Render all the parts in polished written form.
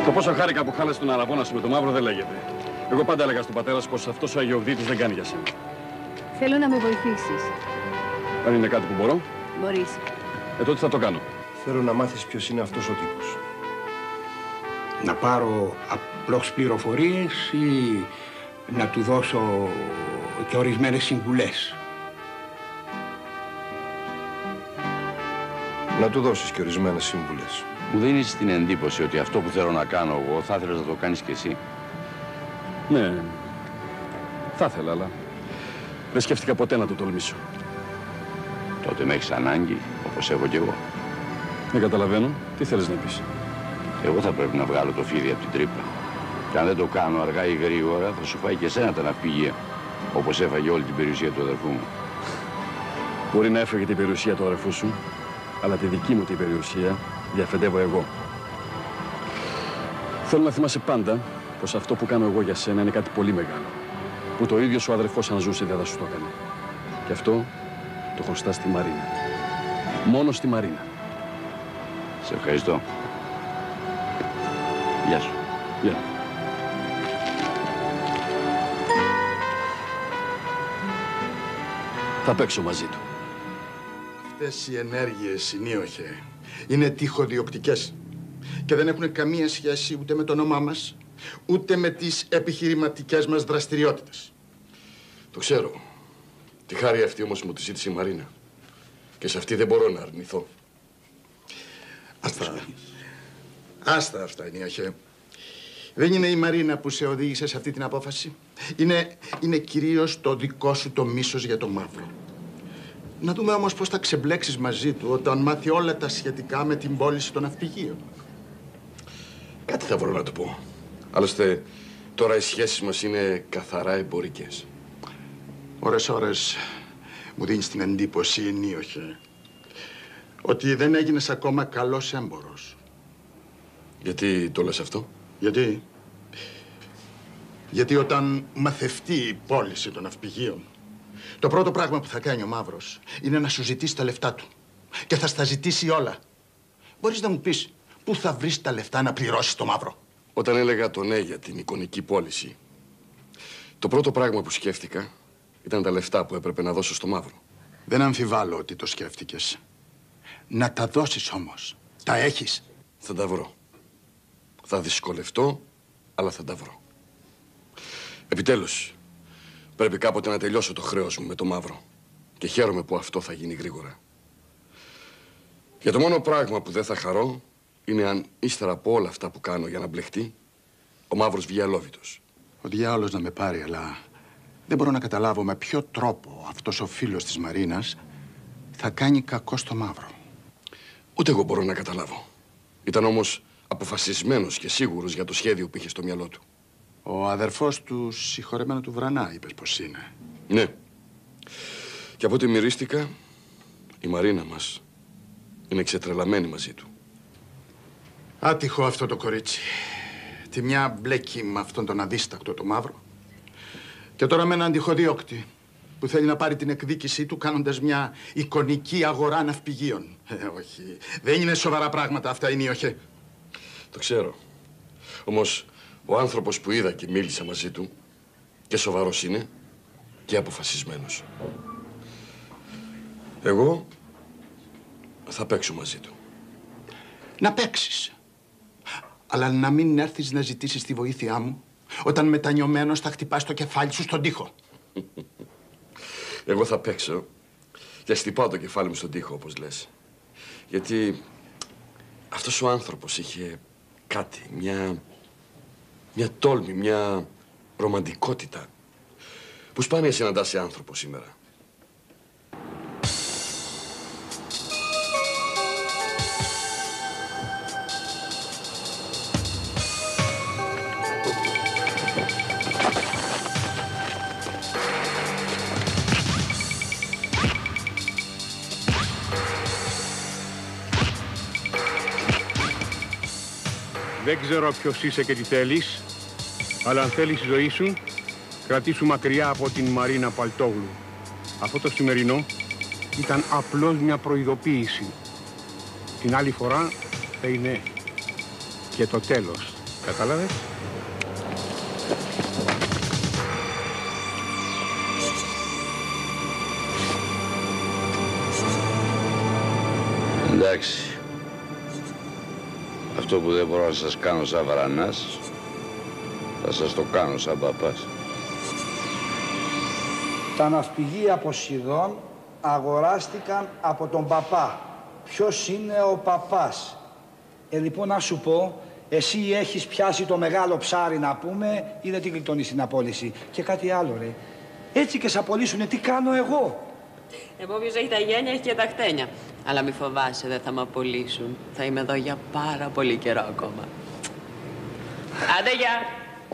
Το πόσο χάρηκα που χάλασε τον αραβόνα σου με το μαύρο δεν λέγεται. Εγώ πάντα έλεγα στον πατέρα σου πως αυτός ο Αγιογδίτης δεν κάνει για σένα. Θέλω να με βοηθήσεις. Αν είναι κάτι που μπορώ. Μπορείς. Τότε θα το κάνω. Θέλω να μάθεις ποιος είναι αυτός ο τύπος. Να πάρω απλώς πληροφορίες ή να του δώσω και ορισμένες συμβουλές? Να του δώσεις και ορισμένες συμβουλές. Μου δίνεις την εντύπωση ότι αυτό που θέλω να κάνω εγώ θα ήθελες να το κάνεις κι εσύ? Ναι, θα ήθελα, αλλά δεν σκέφτηκα ποτέ να το τολμήσω. Τότε με έχεις ανάγκη, όπως έχω κι εγώ. Δεν καταλαβαίνω. Τι θέλεις να πεις? Εγώ θα πρέπει να βγάλω το φίδι από την τρύπα. Και αν δεν το κάνω αργά ή γρήγορα, θα σου φάει και εσένα τα ναυπηγεία. Όπως έφαγε όλη την περιουσία του αδερφού μου. Μπορεί να έφαγε την περιουσία του αδερφού σου, αλλά τη δική μου την περιουσία διαφεντεύω εγώ. Θέλω να θυμάσαι πάντα πως αυτό που κάνω εγώ για σένα είναι κάτι πολύ μεγάλο. Που το ίδιο ο αδερφός αν ζούσε δεν θα σου το έκανε. Και αυτό το χρωστά στη Μαρίνα. Μόνο στη Μαρίνα. Σε ευχαριστώ. Γεια σου. Γεια. Θα παίξω μαζί του. Αυτές οι ενέργειες, συνείοχε, είναι τυχοδιοκτικές και δεν έχουν καμία σχέση ούτε με το όνομά μας, ούτε με τις επιχειρηματικές μας δραστηριότητες. Το ξέρω. Τη χάρη αυτή όμως μου τη ζήτησε η Μαρίνα. Και σε αυτή δεν μπορώ να αρνηθώ. Άστα αυτά, Νίοχε. Δεν είναι η Μαρίνα που σε οδήγησε σε αυτή την απόφαση. Είναι κυρίως το δικό σου το μίσος για το μαύρο. Να δούμε όμως πώς θα ξεμπλέξεις μαζί του όταν μάθει όλα τα σχετικά με την πώληση των ναυπηγείων. Κάτι θα βρω να του πω. Άλλωστε, τώρα οι σχέσεις μας είναι καθαρά εμπορικές. Ώρες μου δίνεις την εντύπωση, Νίοχε, ότι δεν έγινες ακόμα καλός έμπορος. Γιατί το λες αυτό? Γιατί όταν μαθευτεί η πώληση των ναυπηγείων, το πρώτο πράγμα που θα κάνει ο Μαύρος είναι να σου ζητήσει τα λεφτά του. Και θα στα ζητήσει όλα. Μπορείς να μου πεις πού θα βρεις τα λεφτά να πληρώσεις το Μαύρο? Όταν έλεγα το ναι για την εικονική πώληση, το πρώτο πράγμα που σκέφτηκα ήταν τα λεφτά που έπρεπε να δώσω στο Μαύρο. Δεν αμφιβάλλω ότι το σκέφτηκες. Να τα δώσεις όμως. Τα έχεις? Θα τα βρω. Θα δυσκολευτώ, αλλά θα τα βρω. Επιτέλους, πρέπει κάποτε να τελειώσω το χρέος μου με το Μαύρο. Και χαίρομαι που αυτό θα γίνει γρήγορα. Για το μόνο πράγμα που δεν θα χαρώ είναι αν ύστερα από όλα αυτά που κάνω για να μπλεχτεί, ο Μαύρος βγει αλόβητος. Ο διάολος να με πάρει, αλλά δεν μπορώ να καταλάβω με ποιο τρόπο αυτός ο φίλος της Μαρίνας θα κάνει κακό στο Μαύρο. Ούτε εγώ μπορώ να καταλάβω. Ήταν όμως αποφασισμένος και σίγουρος για το σχέδιο που είχε στο μυαλό του. Ο αδερφός του συγχωρεμένου του Βρανά, είπες πως είναι. Ναι. Και από ό,τι μυρίστηκα, η Μαρίνα μας είναι ξετρελαμένη μαζί του. Άτυχο αυτό το κορίτσι. Τη μια μπλέκει με αυτόν τον αδίστακτο το Μαύρο. Και τώρα με έναν τυχοδιώκτη που θέλει να πάρει την εκδίκησή του κάνοντας μια εικονική αγορά ναυπηγείων. Όχι. Δεν είναι σοβαρά πράγματα αυτά, είναι Νίοχε. Το ξέρω. Όμως ο άνθρωπος που είδα και μίλησα μαζί του και σοβαρός είναι και αποφασισμένος. Εγώ θα παίξω μαζί του. Να παίξεις. Αλλά να μην έρθεις να ζητήσεις τη βοήθειά μου όταν μετανιωμένος θα χτυπάς το κεφάλι σου στον τοίχο. Εγώ θα παίξω και ας χτυπάω το κεφάλι μου στον τοίχο, όπως λες. Γιατί αυτός ο άνθρωπος είχε κάτι, μια τόλμη, μια ρομαντικότητα που σπάνια συναντά σε άνθρωπο σήμερα. Δεν ξέρω ποιος είσαι και τι θέλεις, αλλά αν θέλεις τη ζωή σου, κρατήσου μακριά από την Μαρίνα Παλτόγλου. Αυτό το σημερινό ήταν απλώς μια προειδοποίηση. Την άλλη φορά θα είναι και το τέλος. Κατάλαβες? Εντάξει. Αυτό που δεν μπορώ να σας κάνω σαν βαρανάς, θα σας το κάνω σαν παπάς. Τα ναυπηγεία Ποσειδών αγοράστηκαν από τον παπά. Ποιος είναι ο παπάς? Λοιπόν, να σου πω, εσύ έχεις πιάσει το μεγάλο ψάρι, να πούμε, ή δεν την γλιτώνεις την απόλυση? Και κάτι άλλο, ρε. Έτσι και σ' απολύσουνε, τι κάνω εγώ? Όποιος έχει τα γένια έχει και τα χτένια. Αλλά μη φοβάσαι, δεν θα με απολύσουν. Θα είμαι εδώ για πάρα πολύ καιρό ακόμα. Άντε, γεια!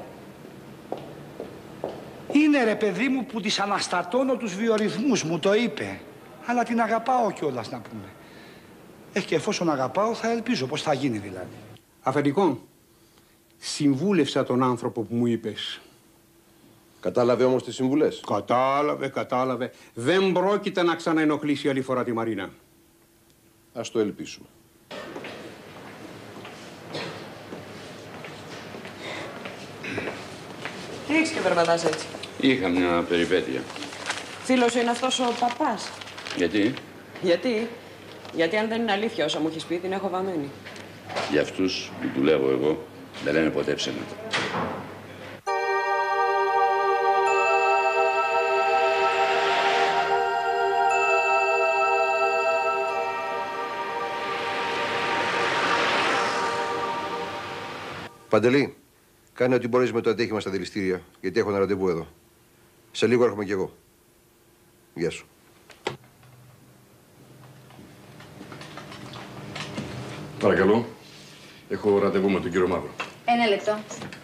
Είναι, ρε παιδί μου, που της αναστατώνω τους βιορυθμούς, μου το είπε. Αλλά την αγαπάω κιόλας, να πούμε. Και εφόσον αγαπάω, θα ελπίζω. Πώς θα γίνει δηλαδή? Αφεντικό, συμβούλευσα τον άνθρωπο που μου είπες. Κατάλαβε όμως τις συμβουλές. Κατάλαβε. Δεν πρόκειται να ξαναενοχλήσει άλλη φορά τη Μαρίνα. Ας το ελπίσουμε. Τι έχεις και περπατάς έτσι? Είχα μια περιπέτεια. Φίλος σου είναι αυτός ο παπάς? Γιατί? Γιατί αν δεν είναι αλήθεια όσα μου έχεις πει, την έχω βαμμένη. Για αυτούς που δουλεύω εγώ, δεν λένε ποτέ ψέματα. Παντελή, κάνε ό,τι μπορείς με το αντέχημα στα δηληστήρια, γιατί έχω ένα ραντεβού εδώ. Σε λίγο έρχομαι κι εγώ. Γεια σου. Παρακαλώ. Έχω ραντεβού με τον κύριο Μαύρο. Ένα λεπτό.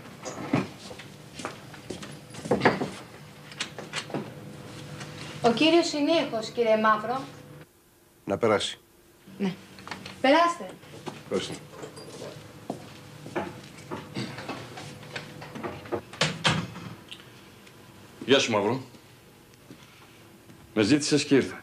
Ο κύριος είναι ήχος, κύριε Μαύρο. Να περάσει. Ναι. Περάστε. Ευχαριστώ. Γεια σου, Μαύρο. Με ζήτησες και ήρθα.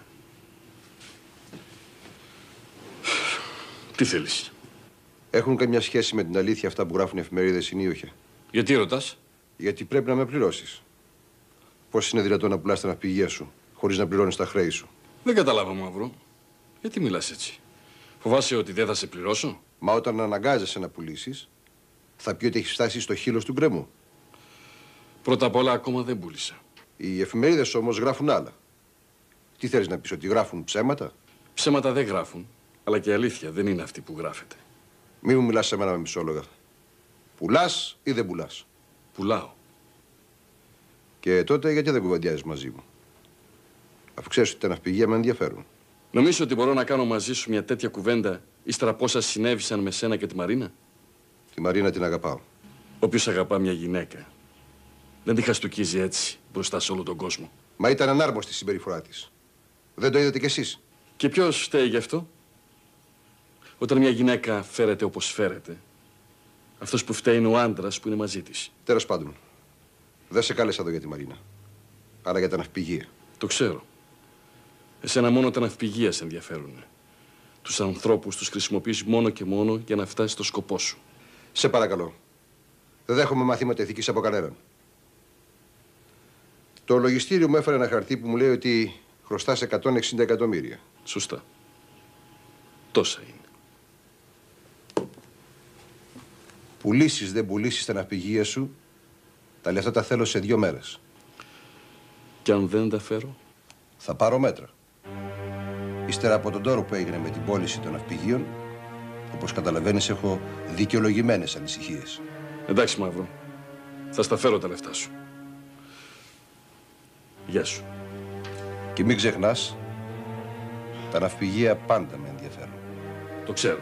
Τι θέλεις? Έχουν καμιά σχέση με την αλήθεια αυτά που γράφουν οι εφημερίδες συνείοχα? Γιατί ρωτάς? Γιατί πρέπει να με πληρώσεις. Πώς είναι δυνατόν να πουλάς τα ναυπηγεία σου χωρίς να πληρώνεις τα χρέη σου? Δεν καταλάβα, Μαύρο. Γιατί μιλάς έτσι? Φοβάσαι ότι δεν θα σε πληρώσω? Μα όταν αναγκάζεσαι να πουλήσεις, θα πει ότι έχεις φτάσει στο χείλος του γκρεμού. Πρώτα απ' όλα, ακόμα δεν πούλησα. Οι εφημερίδες όμως γράφουν άλλα. Τι θέλεις να πεις, ότι γράφουν ψέματα? Ψέματα δεν γράφουν, αλλά και η αλήθεια δεν είναι αυτή που γράφεται. Μη μου μιλάς σε μένα με μισόλογα. Πουλάς ή δεν πουλάς? Πουλάω. Και τότε γιατί δεν κουβεντιάζεις μαζί μου? Αφού ξέρεις ότι τα ναυπηγεία με ενδιαφέρουν. Νομίζω ότι μπορώ να κάνω μαζί σου μια τέτοια κουβέντα ύστερα από όσα συνέβησαν με σένα και τη Μαρίνα? Τη Μαρίνα την αγαπάω. Όποιος αγαπά μια γυναίκα δεν τη χαστουκίζει έτσι μπροστά σε όλο τον κόσμο. Μα ήταν ανάρμοστη η συμπεριφορά της. Δεν το είδατε κι εσείς? Και ποιος φταίει γι' αυτό? Όταν μια γυναίκα φέρεται όπως φέρεται, αυτός που φταίει είναι ο άντρας που είναι μαζί της. Τέλος πάντων, δεν σε κάλεσα εδώ για τη Μαρίνα, αλλά για τα ναυπηγεία. Το ξέρω. Εσένα μόνο τα ναυπηγεία σε ενδιαφέρουν. Τους ανθρώπους τους χρησιμοποιείς μόνο και μόνο για να φτάσεις στο σκοπό σου. Σε παρακαλώ. Δεν δέχομαι μαθήματα ηθικής από κανέναν. Το λογιστήριο μου έφερε ένα χαρτί που μου λέει ότι χρωστάς 160 εκατομμύρια. Σωστά. Τόσα είναι. Πουλήσεις δεν πουλήσεις τα ναυπηγεία σου, τα λεφτά τα θέλω σε 2 μέρες. Και αν δεν τα φέρω? Θα πάρω μέτρα. Ύστερα από τον τόρο που έγινε με την πώληση των ναυπηγείων, όπως καταλαβαίνεις, έχω δικαιολογημένες ανησυχίες. Εντάξει, Μαύρο. Θα στα φέρω τα λεφτά σου. Γεια σου. Και μην ξεχνάς, τα ναυπηγεία πάντα με ενδιαφέρουν. Το ξέρω.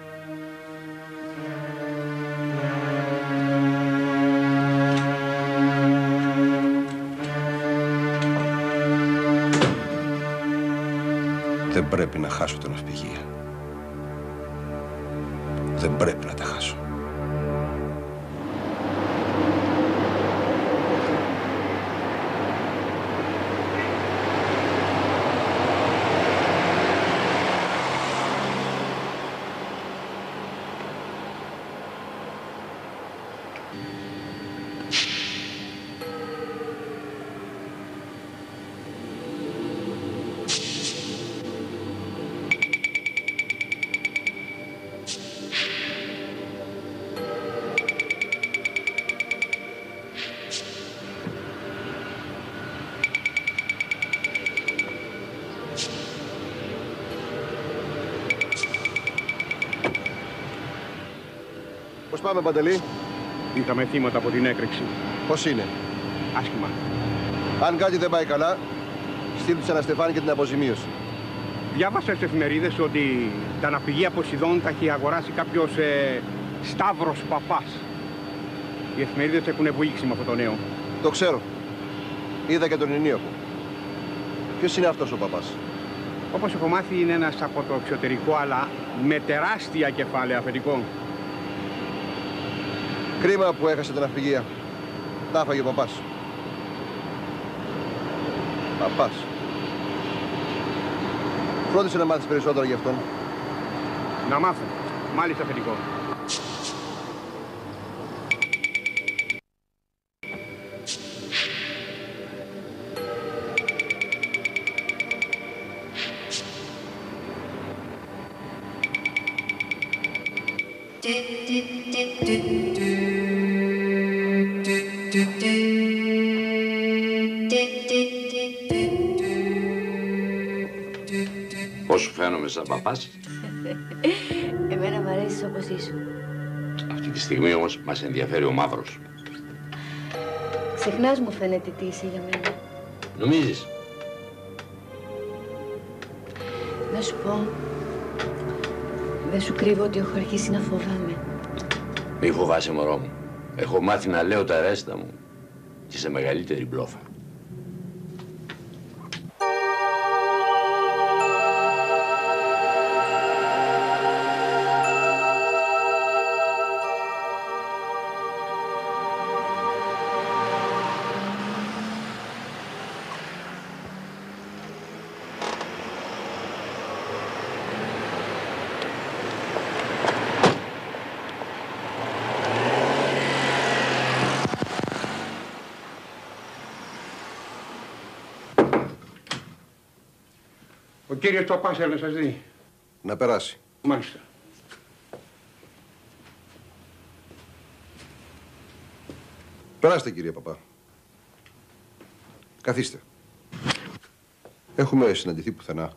Δεν πρέπει να χάσω τα ναυπηγεία. Δεν πρέπει να τα χάσω. Πώς πάμε, Παντελή? Είχαμε θύματα από την έκρηξη. Πώς είναι? Άσχημα. Αν κάτι δεν πάει καλά, στείλ τους ένα Στεφάνι και την αποζημίωση. Διάβασα στις εφημερίδες ότι τα ναυπηγεία Ποσειδών τα έχει αγοράσει κάποιος Σταύρος Παπάς. Οι εφημερίδες έχουν βουήξει με αυτό το νέο. Το ξέρω. Είδα και τον Ηνίοχο. Ποιος είναι αυτός ο Παπάς? Όπως έχω μάθει, είναι ένας από το εξωτερικό, αλλά με τεράστια κεφάλαια αφεντικό. Κρίμα που έχασε την ναυπηγεία. Τα έφαγε ο Παπάς. Παπάς. Φρόντισε να μάθεις περισσότερο γι' αυτόν. Να μάθω. Μάλιστα, αφεντικό. Πώς σου φαίνομαι σαν παπάς? Εμένα μ' αρέσεις όπως ήσουν. Αυτή τη στιγμή όμως μας ενδιαφέρει ο μαύρος. Συχνάς μου φαίνεται τι είσαι για μένα. Νομίζεις? Να σου πω, δεν σου κρύβω ότι έχω αρχίσει να φοβάμαι. Μη φοβάσαι, μωρό μου. Έχω μάθει να λέω τα ρέστα μου και σε μεγαλύτερη μπλόφα. Ο κύριος Παπάς να σας δει. Να περάσει. Μάλιστα. Περάστε, κύριε Παπά. Καθίστε. Έχουμε συναντηθεί πουθενά.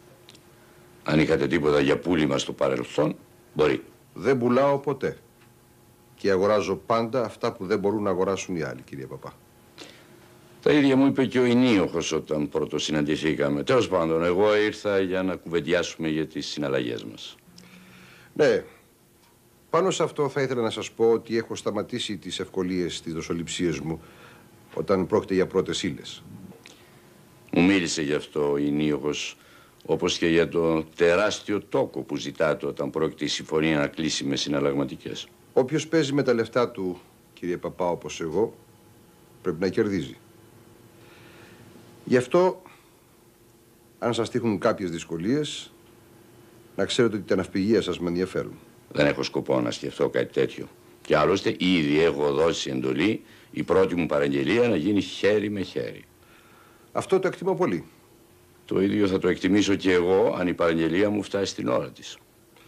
Αν είχατε τίποτα για πούλημα στο παρελθόν, μπορεί. Δεν πουλάω ποτέ. Και αγοράζω πάντα αυτά που δεν μπορούν να αγοράσουν οι άλλοι, κύριε Παπά. Τα ίδια μου είπε και ο Ηνίοχος όταν πρώτο συναντηθήκαμε. Τέλος πάντων, εγώ ήρθα για να κουβεντιάσουμε για τις συναλλαγές μας. Ναι. Πάνω σε αυτό θα ήθελα να σας πω ότι έχω σταματήσει τις ευκολίες στις δοσοληψίες μου όταν πρόκειται για πρώτες ύλες. Μου μίλησε γι' αυτό ο Ηνίοχος, όπως και για το τεράστιο τόκο που ζητάτε όταν πρόκειται η συμφωνία να κλείσει με συναλλαγματικές. Όποιος παίζει με τα λεφτά του, κύριε Παπά, όπως εγώ, πρέπει να κερδίζει. Γι' αυτό, αν σας τύχουν κάποιες δυσκολίες, να ξέρετε ότι τα ναυπηγεία σας με ενδιαφέρουν. Δεν έχω σκοπό να σκεφτώ κάτι τέτοιο. Και άλλωστε ήδη έχω δώσει εντολή η πρώτη μου παραγγελία να γίνει χέρι με χέρι. Αυτό το εκτιμώ πολύ. Το ίδιο θα το εκτιμήσω και εγώ αν η παραγγελία μου φτάσει στην ώρα της.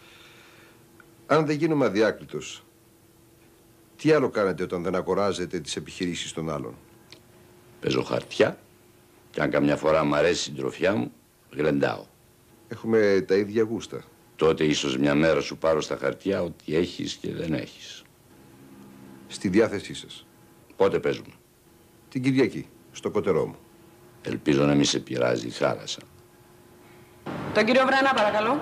Αν δεν γίνομαι αδιάκλητος, τι άλλο κάνετε όταν δεν αγοράζετε τις επιχειρήσεις των άλλων? Παίζω χαρτιά και αν καμιά φορά μ' αρέσει η συντροφιά μου, γλεντάω. Έχουμε τα ίδια γούστα. Τότε ίσως μια μέρα σου πάρω στα χαρτιά ό,τι έχεις και δεν έχεις. Στη διάθεσή σας. Πότε παίζουμε? Την Κυριακή, στο κωτερό μου. Ελπίζω να μην σε πειράζει η θάλασσα. Τον κύριο Βρανά, παρακαλώ.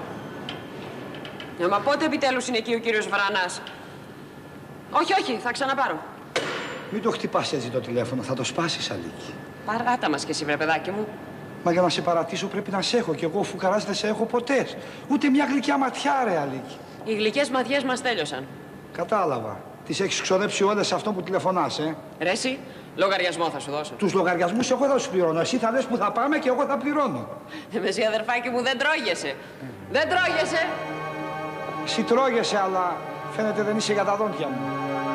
Μα πότε επιτέλους είναι εκεί ο κύριος Βρανάς? Όχι, όχι, θα ξαναπάρω. Μην το χτυπάς έτσι το τηλέφωνο, θα το σπάσεις, Αλίκη. Παράτα μας κι εσύ, βρε παιδάκι μου. Μα για να σε παρατήσω πρέπει να σε έχω κι εγώ, φουκαράς, δεν σε έχω ποτέ. Ούτε μια γλυκιά ματιά, ρε, Αλίκη. Οι γλυκές ματιές μας τέλειωσαν. Κατάλαβα. Τις έχεις ξοδέψει όλες σε αυτό που τηλεφωνάς, Ρε εσύ, λογαριασμό θα σου δώσω. Τους λογαριασμούς εγώ θα σου πληρώνω. Εσύ θα λες που θα πάμε και εγώ θα πληρώνω. Εσύ, αδερφάκι μου, δεν τρώγεσαι. Δεν τρώγεσαι. Εσύ τρώγεσαι, αλλά φαίνεται δεν είσαι για τα δόντια μου.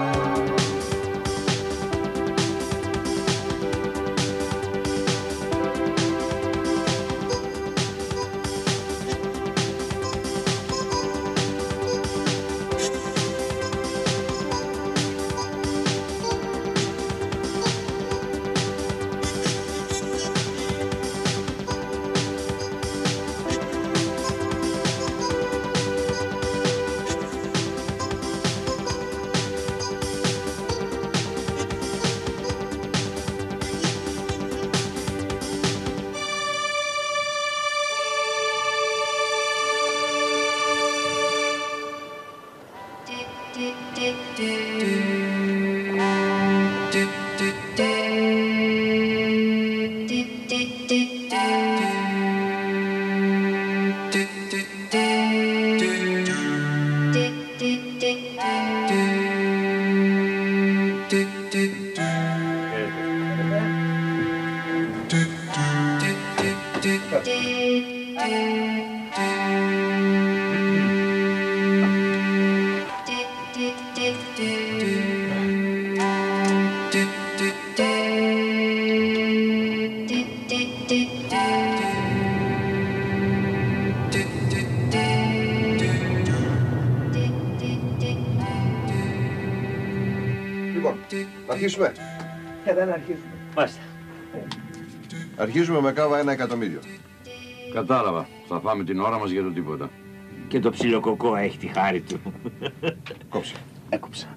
Λοιπόν, να αρχίσουμε. Δεν αρχίζουμε. Μάλιστα. Αρχίζουμε με κάβα 1 εκατομμύριο. Κατάλαβα. Θα φάμε την ώρα μας για το τίποτα. Και το ψιλοκοκό έχει τη χάρη του. Κόψε. Έκοψα.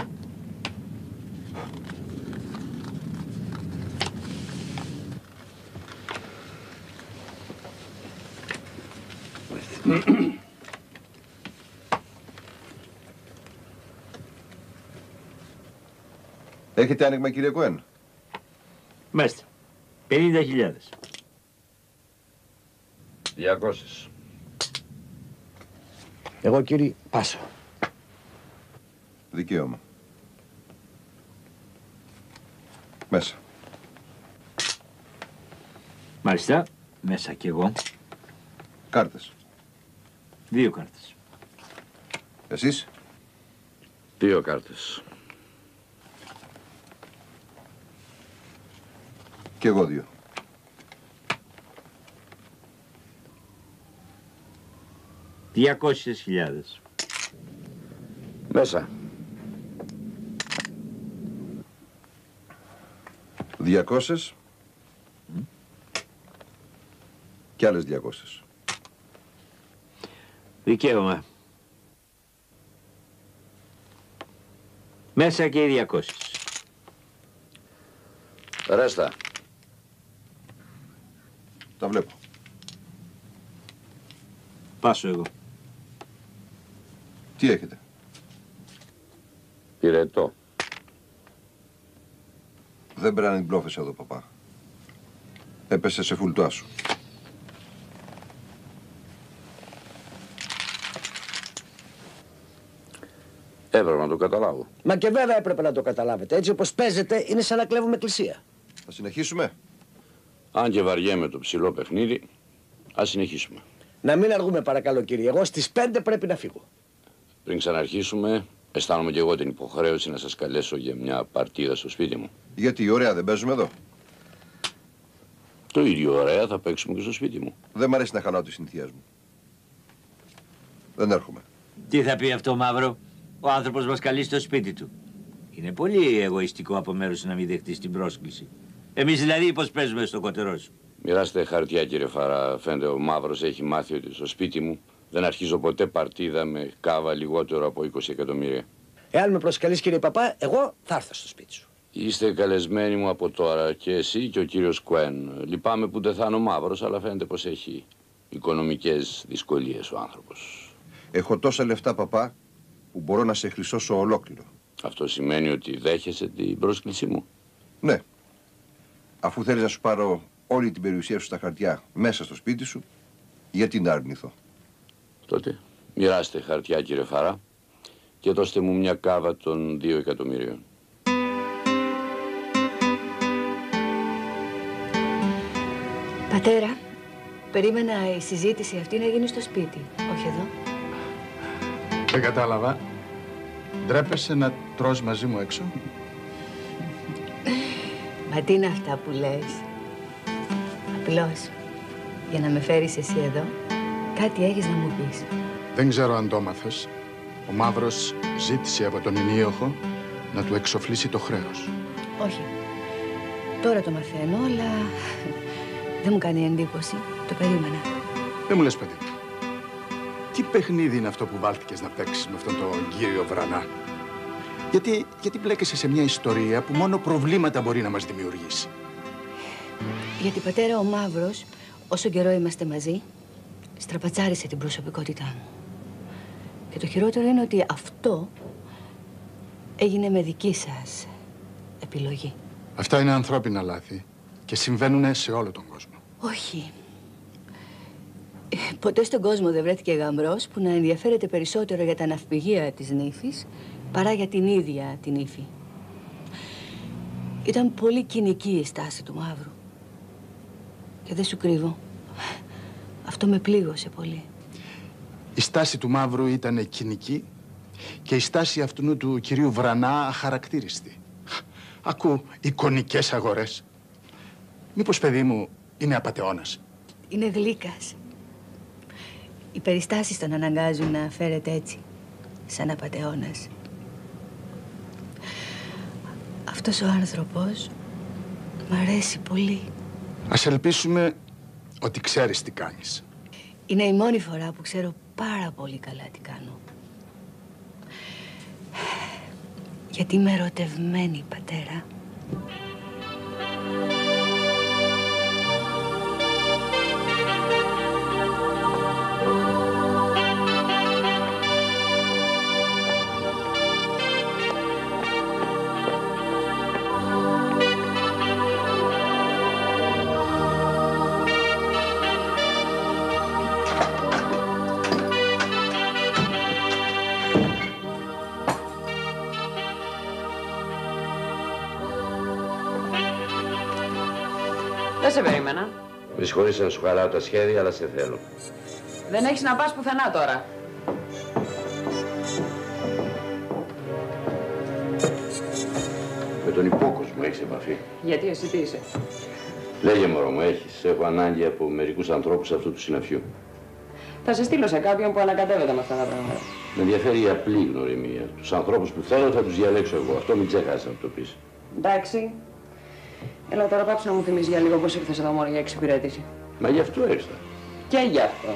Έχετε άνοιγμα, κύριε Κοέν? Μάλιστα. 50.000. 200. Εγώ, κύριε, πάσω. Δικαίωμα. Μέσα. Μάλιστα. Μέσα κι εγώ. Κάρτες. 2 κάρτες. Εσείς? 2 κάρτες. Κι εγώ 2. $200.000. Μέσα. 200. Κι άλλες 200. Δικαίωμα. Μέσα και οι 200. Ρέστα. Τα βλέπω. Πάσω εγώ. Τι έχετε? Πυρετό. Δεν πέρανε την πλόφες εδώ, παπά. Έπεσε σε φουλτουά σου. Έπρεπε να το καταλάβω. Μα και βέβαια έπρεπε να το καταλάβετε. Έτσι όπως παίζετε είναι σαν να κλέβουμε εκκλησία. Θα συνεχίσουμε. Αν και βαριέμαι το ψηλό παιχνίδι, ας συνεχίσουμε. Να μην αργούμε παρακαλώ κύριε. Εγώ στις 5 πρέπει να φύγω. Πριν ξαναρχίσουμε, αισθάνομαι και εγώ την υποχρέωση να σας καλέσω για μια παρτίδα στο σπίτι μου. Γιατί ωραία δεν παίζουμε εδώ? Το ίδιο ωραία θα παίξουμε και στο σπίτι μου. Δεν μ' αρέσει να χαλάω τις συνήθειές μου. Δεν έρχομαι. Τι θα πει αυτό, Μαύρο? Ο άνθρωπος μας καλεί στο σπίτι του. Είναι πολύ εγωιστικό από μέρους να μην δεχτείς την πρόσκληση. Εμείς δηλαδή πώς παίζουμε στο κωτερό σου? Μοιράστε χαρτιά, κύριε Φαρά. Φαίνεται ο Μαύρος έχει μάθει ότι στο σπίτι μου δεν αρχίζω ποτέ παρτίδα με κάβα λιγότερο από 20 εκατομμύρια. Εάν με προσκαλείς κύριε παπά, εγώ θα έρθω στο σπίτι σου. Είστε καλεσμένοι μου από τώρα και εσύ και ο κύριος Κουέν. Λυπάμαι που δεν θα είναι ο Μαύρος, αλλά φαίνεται πως έχει οικονομικές δυσκολίες ο άνθρωπος. Έχω τόσα λεφτά, παπά, που μπορώ να σε χρυσώσω ολόκληρο. Αυτό σημαίνει ότι δέχεσαι την πρόσκλησή μου? Ναι. Αφού θέλεις να σου πάρω όλη την περιουσία σου στα χαρτιά μέσα στο σπίτι σου, γιατί να αρνηθώ? Τότε μοιράστε χαρτιά, κύριε Φαρά, και δώστε μου μια κάβα των 2 εκατομμυρίων. Πατέρα, περίμενα η συζήτηση αυτή να γίνει στο σπίτι, όχι εδώ. Δεν κατάλαβα. Ντρέπεσαι να τρως μαζί μου έξω? Μα τι είναι αυτά που λες? Απλώς, για να με φέρεις εσύ εδώ, κάτι έχεις να μου πεις. Δεν ξέρω αν το μάθες. Ο Μαύρος ζήτησε από τον Ενίοχο να του εξοφλήσει το χρέος. Όχι. Τώρα το μαθαίνω, αλλά δεν μου κάνει εντύπωση. Το περίμενα. Δεν μου λες, παιδί. Τι παιχνίδι είναι αυτό που βάλθηκες να παίξεις με αυτόν τον κύριο Βρανά? Γιατί μπλέκεσαι σε μια ιστορία που μόνο προβλήματα μπορεί να μας δημιουργήσει? Γιατί, πατέρα, ο Μαύρος, όσο καιρό είμαστε μαζί, στραπατσάρισε την προσωπικότητά μου. Και το χειρότερο είναι ότι αυτό έγινε με δική σας επιλογή. Αυτά είναι ανθρώπινα λάθη και συμβαίνουν σε όλο τον κόσμο. Όχι. Ποτέ στον κόσμο δεν βρέθηκε γαμπρός που να ενδιαφέρεται περισσότερο για τα ναυπηγεία της νύφης παρά για την ίδια την νύφη. Ήταν πολύ κοινική η στάση του Μαύρου. Και δεν σου κρύβω, αυτό με πλήγωσε πολύ. Η στάση του Μαύρου ήταν κοινική και η στάση αυτού του κυρίου Βρανά αχαρακτήριστη. Ακού εικονικές αγορές. Μήπως, παιδί μου, είναι απατεώνας? Είναι γλύκας. Οι περιστάσεις τον αναγκάζουν να φέρεται έτσι, σαν απατεώνας. Αυτός ο άνθρωπος μ' αρέσει πολύ. Ας ελπίσουμε ότι ξέρεις τι κάνεις. Είναι η μόνη φορά που ξέρω πάρα πολύ καλά τι κάνω. Γιατί είμαι ερωτευμένη, πατέρα. Δεν σε περίμενα. Με συγχωρείς να σου χαλάω τα σχέδια, αλλά σε θέλω. Δεν έχεις να πας πουθενά τώρα. Με τον υπόκοσμο έχεις επαφή? Γιατί εσύ τι είσαι? Λέγε, μωρό μου, έχεις. Έχω ανάγκη από μερικούς ανθρώπους αυτού του συναφιού. Θα σε στείλω σε κάποιον που ανακατεύεται με αυτά τα πράγματα. Με ενδιαφέρει η απλή γνωριμία. Τους ανθρώπους που θέλω θα τους διαλέξω εγώ. Αυτό μην ξεχάσεις να το πεις. Εντάξει. Έλα τώρα πάψε να μου θυμίσεις για λίγο πώς ήρθες εδώ μόνο για εξυπηρέτηση. Μα γι' αυτό ήρθα. Και γι' αυτό.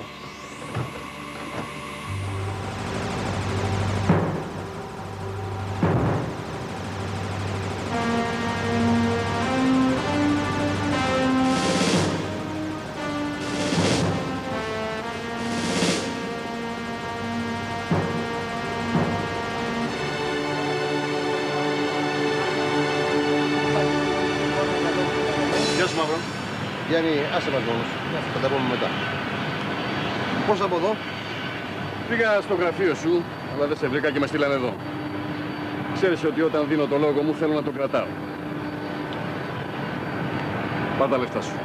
Γιάννη, άσε μας μόνος. Θα τα πούμε μετά. Πώς από εδώ? Πήγα στο γραφείο σου, αλλά δεν σε βρήκα και με στείλανε εδώ. Ξέρεις ότι όταν δίνω το λόγο μου θέλω να το κρατάω. Πάρ' τα λεφτά σου.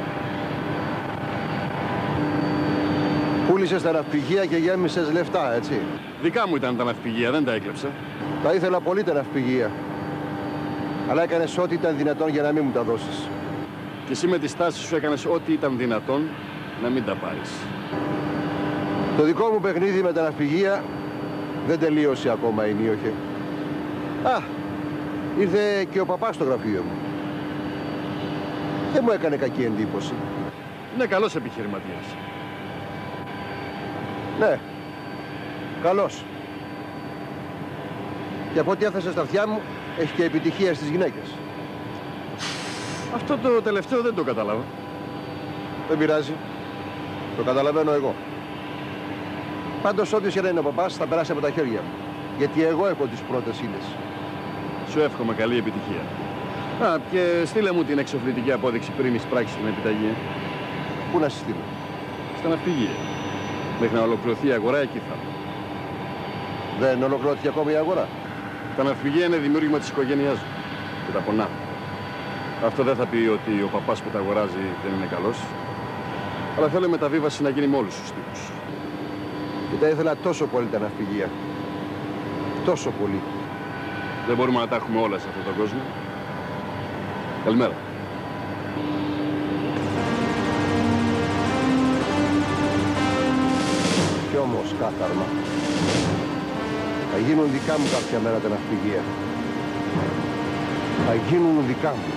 Πούλησες τα ναυπηγεία και γέμισες λεφτά, έτσι? Δικά μου ήταν τα ναυπηγεία, δεν τα έκλεψα. Τα ήθελα πολύ τα ναυπηγεία. Αλλά έκανες ό,τι ήταν δυνατόν για να μην μου τα δώσεις. Και εσύ με τη στάση σου έκανες ό,τι ήταν δυνατόν να μην τα πάρεις. Το δικό μου παιχνίδι με τα ναυπηγεία δεν τελείωσε ακόμα, Ενίοχε. Α, ήρθε και ο παπάς στο γραφείο μου. Δεν μου έκανε κακή εντύπωση. Είναι καλός επιχειρηματίας. Ναι, καλός. Και από ό,τι έθεσε στα αυτιά μου, έχει και επιτυχία στις γυναίκες. Αυτό το τελευταίο δεν το κατάλαβα. Δεν πειράζει. Το καταλαβαίνω εγώ. Πάντως, όποιος και να είναι ο παπάς, θα περάσει από τα χέρια μου. Γιατί εγώ έχω τις πρώτες ύλες. Σου εύχομαι καλή επιτυχία. Α, και στείλε μου την εξοφλητική απόδειξη πριν εισπράξεις την επιταγή. Πού να συστείλω? Στα ναυπηγεία. Μέχρι να ολοκληρωθεί η αγορά, εκεί θα. Δεν ολοκληρώθηκε ακόμη η αγορά? Τα ναυπηγεία είναι δημιούργημα της οικογένειάς μου. Και τα πονά. Αυτό δεν θα πει ότι ο παπάς που τα αγοράζει δεν είναι καλός. Αλλά θέλω η μεταβίβαση να γίνει με όλους τους τύπους. Και τα ήθελα τόσο πολύ τα ναυπηγεία. Τόσο πολύ. Δεν μπορούμε να τα έχουμε όλα σε αυτόν τον κόσμο. Καλημέρα. Κι όμως, κάθαρμα, θα γίνουν δικά μου κάποια μέρα τα ναυπηγεία. Θα γίνουν δικά μου.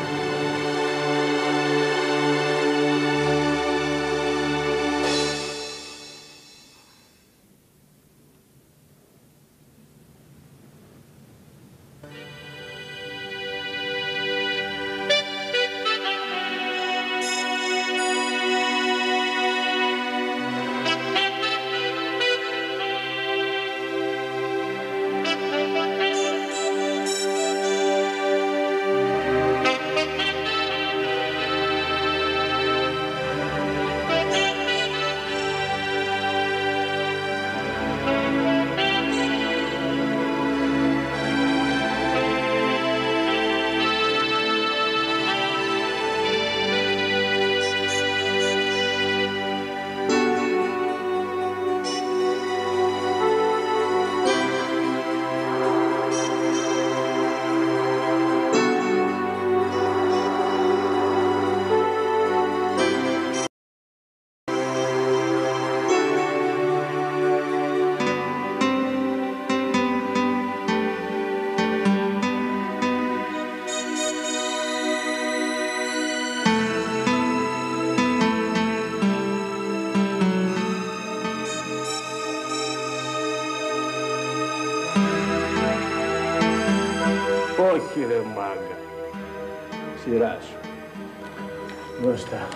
Όχι ρε μάγκα. Σειρά σου. Μπροστά.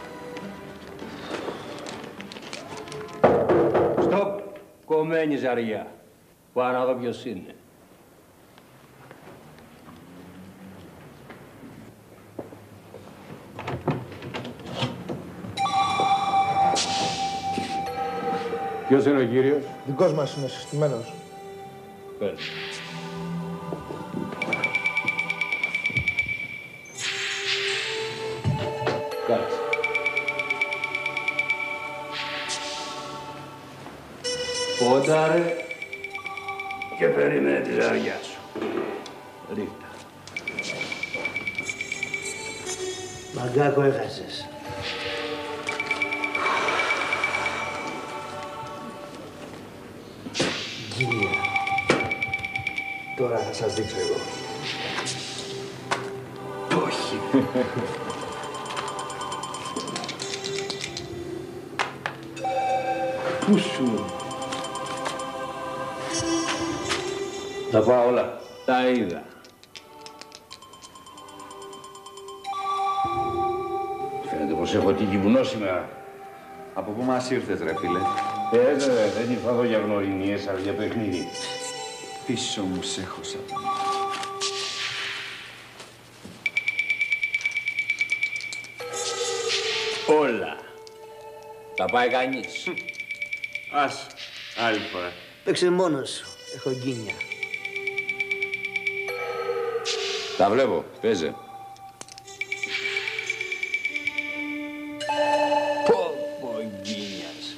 Στοπ. Κομμένη ζαριά. Πάω να δω ποιος είναι. Ποιος είναι ο κύριος? Δικός μας είναι συστημένος. Πέρα. Κάτσε. Πόνταρε και περίμενε τη ζαριά σου. Ρίχτα. Μαγκάκο έχασες. Γκίνια. Τώρα θα σας δείξω εγώ. Όχι. Πού σου. Τα πάω όλα. Τα είδα. Φαίνεται πως έχω τύχει βουνό σήμερα. Από πού μας ήρθες ρε φίλε? Δεν ήρθα εδώ για γνωριμίες, αλλά για παιχνίδι. Πίσω μου σ' έχω σατανά. Όλα. Τα πάει κανείς. Ας, άλλη φορά. Παίξε μόνος σου. Έχω γκίνια. Τα βλέπω, παίζε. Πω, γκίνιας.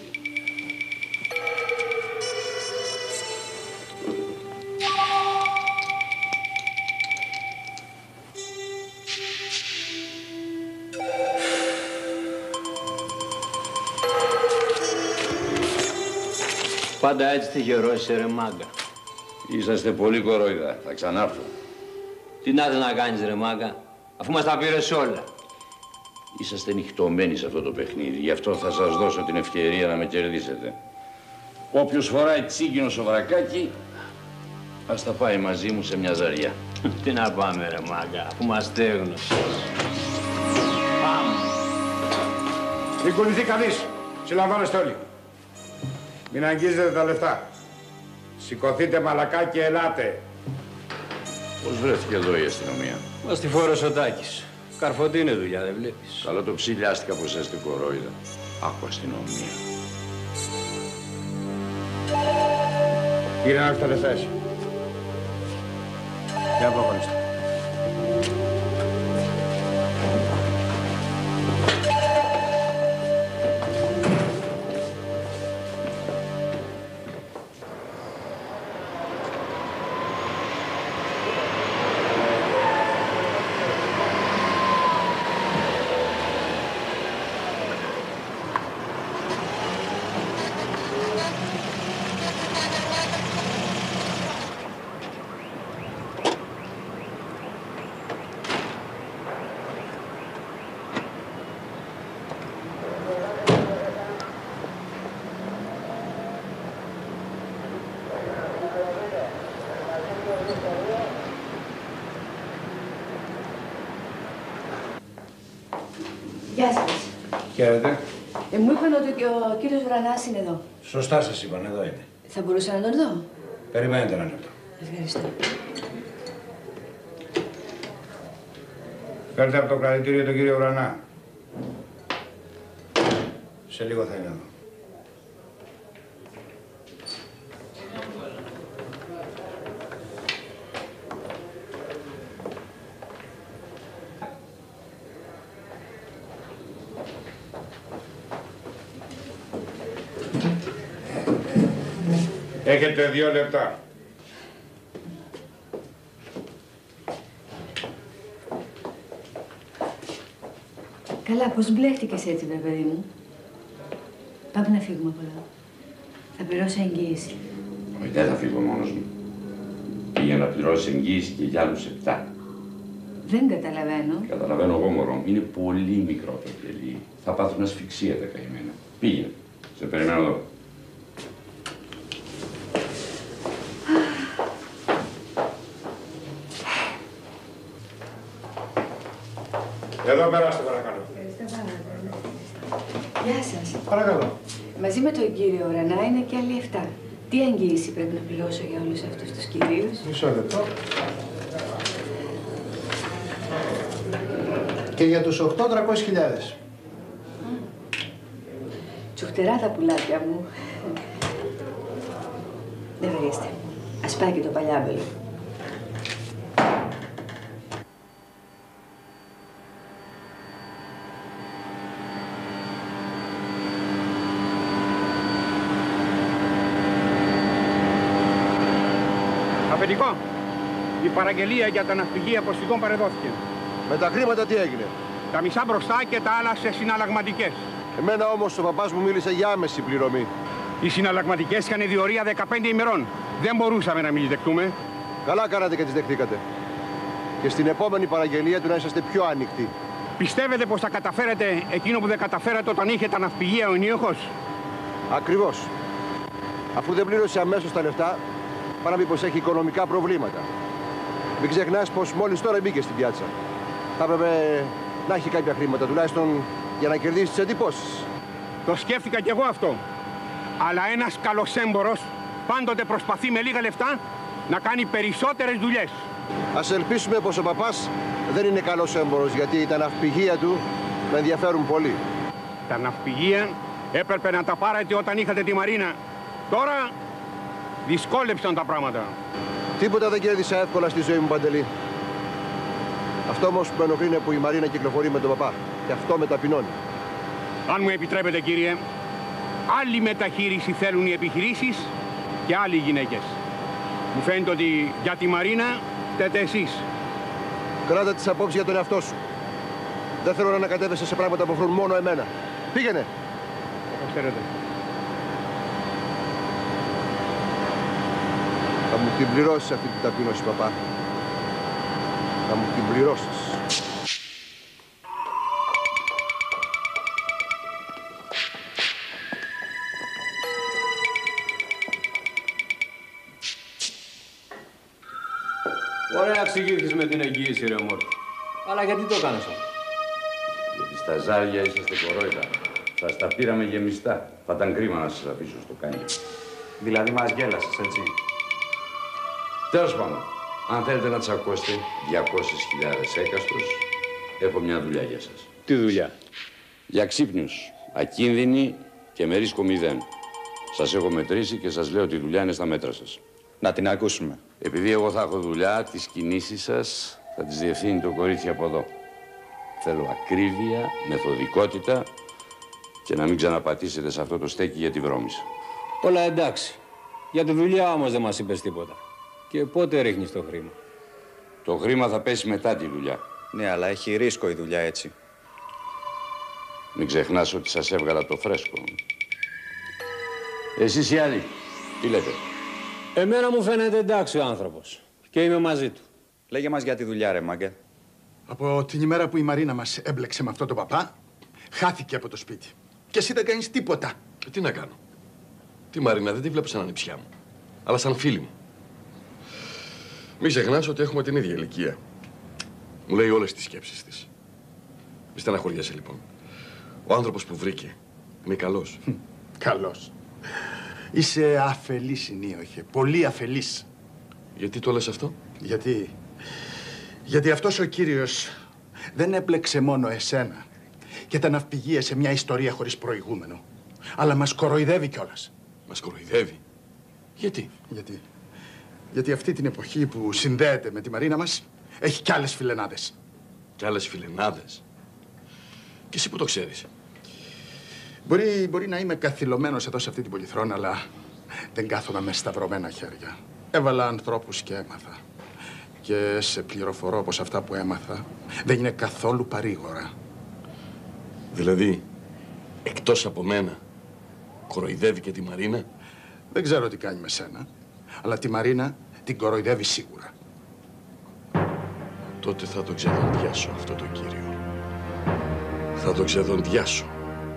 Πάντα έτσι τυχερός ρε μάγκα. Είσαστε πολύ κορόιδα. Θα ξανάρθω. Τι να θες να κάνεις ρε μάγκα, αφού μας τα πήρες όλα. Είσαστε νυχτωμένοι σε αυτό το παιχνίδι. Γι' αυτό θα σας δώσω την ευκαιρία να με κερδίσετε. Όποιος φοράει τσίγκινο σοβρακάκι, ας τα πάει μαζί μου σε μια ζαριά. Τι να πάμε ρε μάγκα, αφού μας στέγνωσες. Πάμε. Μην κουνηθεί κανείς. Συλλαμβάνεστε όλοι. Μην αγγίζετε τα λεφτά. Σηκωθείτε μαλακά και ελάτε. Πώς βρέθηκε εδώ η αστυνομία? Μας τη φόρωσε ο Τάκης. Καρφωτή δουλειά, δεν βλέπεις. Καλό το ψηλιάστηκα πως είστε κορόιδα. Άκου αστυνομία. Κύριε να έχετε λεφτά εσύ. Για να προχωρήστε. Γεια σας. Χαίρετε. Μου είπαν ότι και ο κύριος Βρανάς είναι εδώ. Σωστά σας είπαν, εδώ είναι. Θα μπορούσα να τον δω? Περιμένετε ένα λεπτό. Ευχαριστώ. Φέρτε από το κρατητήριο τον κύριο Βρανά. Σε λίγο θα είναι εδώ. Έχετε 2 λεπτά. Καλά, πώς μπλέχτηκες έτσι, βρε παιδί μου? Πάμε να φύγουμε από εδώ. Θα πληρώσω εγγύηση. Όχι, δεν θα φύγω μόνος μου. Πήγα να πληρώσει εγγύηση και για άλλους 7. Δεν καταλαβαίνω. Καταλαβαίνω εγώ, μωρό μου. Είναι πολύ μικρό το κελί. Θα πάθουν ασφυξία τα καημένα. Πήγαινε. Σε περιμένω εδώ. Εδώ περάστε, παρακαλώ. Ευχαριστώ πάρα πολύ. Γεια σας. Παρακαλώ. Μαζί με τον κύριο Ρανά είναι και άλλοι 7. Τι εγγύηση πρέπει να πληρώσω για όλους αυτούς τους κυρίους? Μισό λεπτό. Και για τους 8, 300.000. Τσουχτερά τα πουλάκια μου. Δεν βαριέστε. Ας πάει και το παλιάμπελο. Αφεντικό, η παραγγελία για τα ναυπηγεία Ποσειδών παρεδόθηκε. Με τα χρήματα τι έγινε? Τα μισά μπροστά και τα άλλα σε συναλλαγματικές. Εμένα όμως ο παπάς μου μίλησε για άμεση πληρωμή. Οι συναλλαγματικές είχαν διορία 15 ημερών. Δεν μπορούσαμε να μην τις δεχτούμε. Καλά κάνατε και τις δεχτήκατε. Και στην επόμενη παραγγελία του να είσαστε πιο άνοιχτοι. Πιστεύετε πως θα καταφέρετε εκείνο που δεν καταφέρατε όταν είχε τα ναυπηγεία ο ενίοχος? Ακριβώς. Αφού δεν πλήρωσε αμέσως τα λεφτά, πάνε να πει πως έχει οικονομικά προβλήματα. Μην ξεχνάς πως μόλις τώρα μπήκε στην πιάτσα. Θα έπρεπε να έχει κάποια χρήματα, τουλάχιστον για να κερδίσει τις εντυπώσεις. Το σκέφτηκα κι εγώ αυτό. Αλλά ένας καλός έμπορος πάντοτε προσπαθεί με λίγα λεφτά να κάνει περισσότερες δουλειές. Ας ελπίσουμε πως ο παπάς δεν είναι καλός έμπορος, γιατί τα ναυπηγεία του με ενδιαφέρουν πολύ. Τα ναυπηγεία έπρεπε να τα πάρετε όταν είχατε τη Μαρίνα. Τώρα δυσκόλεψαν τα πράγματα. Τίποτα δεν κέρδισα εύκολα στη ζωή μου, Παντελή. Αυτό όμως που με ενοχλεί είναι που η Μαρίνα κυκλοφορεί με τον παπά. Και αυτό με ταπεινώνει. Αν μου επιτρέπετε, κύριε, άλλη μεταχείριση θέλουν οι επιχειρήσεις και άλλοι οι γυναίκες. Μου φαίνεται ότι για τη Μαρίνα φταίτε εσείς. Κράτα τις απόψεις για τον εαυτό σου. Δεν θέλω να ανακατεύεσαι σε πράγματα που αφορούν μόνο εμένα. Πήγαινε. Όπως θέλετε. Θα μου την πληρώσεις αυτή την ταπείνωση, παπά. Θα μου την πληρώσεις. Ωραία εξηγήθηκες με την εγγύηση, ρε Μόρτη. Αλλά γιατί το κάνεις αυτό? Γιατί στα ζάρια είσαστε κορόιδα. Σας τα πήραμε γεμιστά. Θα ήταν κρίμα να σας αφήσω στο κάνιο. Δηλαδή μας γέλασες, έτσι? Τέλος πάντων, αν θέλετε να τσακώσετε 200.000 έκαστος, έχω μια δουλειά για σας. Τι δουλειά? Για ξύπνιους, ακίνδυνη και με ρίσκο 0. Σας έχω μετρήσει και σας λέω ότι η δουλειά είναι στα μέτρα σας. Να την ακούσουμε. Επειδή εγώ θα έχω δουλειά, τις κινήσεις σας θα τις διευθύνει το κορίτσι από εδώ. Θέλω ακρίβεια, μεθοδικότητα και να μην ξαναπατήσετε σε αυτό το στέκι για τη βρώμηση. Όλα εντάξει. Για τη δουλειά όμως δεν μας είπες τίποτα. Και πότε ρίχνεις το χρήμα? Το χρήμα θα πέσει μετά τη δουλειά. Ναι, αλλά έχει ρίσκο η δουλειά έτσι. Μην ξεχνάς ότι σας έβγαλα το φρέσκο. Εσείς οι άλλοι, τι λέτε? Εμένα μου φαίνεται εντάξει ο άνθρωπος. Και είμαι μαζί του. Λέγε μας για τη δουλειά, ρε μάγκα. Από την ημέρα που η Μαρίνα μας έμπλεξε με αυτό το παπά, χάθηκε από το σπίτι. Και εσύ δεν κάνεις τίποτα. Τι να κάνω? Τη Μαρίνα δεν τη βλέπω σαν ανιψιά μου, αλλά σαν φίλη μου. Μη ξεχνάς ότι έχουμε την ίδια ηλικία. Μου λέει όλες τις σκέψεις της. Μη στεναχωριέσαι λοιπόν. Ο άνθρωπος που βρήκε είναι καλός. Καλός. Είσαι αφελής, Νίοχε. Πολύ αφελής. Γιατί το λες αυτό? Γιατί αυτός ο κύριος δεν έπλεξε μόνο εσένα και τα ναυπηγεία σε μια ιστορία χωρίς προηγούμενο, αλλά μας κοροϊδεύει κιόλας. Μας κοροϊδεύει? Γιατί? Γιατί αυτή την εποχή που συνδέεται με τη Μαρίνα μας έχει κι άλλες φιλενάδες. Κι άλλες φιλενάδες? Και εσύ που το ξέρεις? Μπορεί να είμαι καθυλωμένος εδώ σε αυτή την πολυθρόνα, αλλά δεν κάθομαι με σταυρωμένα χέρια. Έβαλα ανθρώπους και έμαθα. Και σε πληροφορώ πως αυτά που έμαθα δεν είναι καθόλου παρήγορα. Δηλαδή, εκτός από μένα, κοροϊδεύει και τη Μαρίνα? Δεν ξέρω τι κάνει με σένα, αλλά τη Μαρίνα την κοροϊδεύει σίγουρα. Τότε θα το ξεδοντιάσω αυτό το κύριο. Θα το ξεδοντιάσω.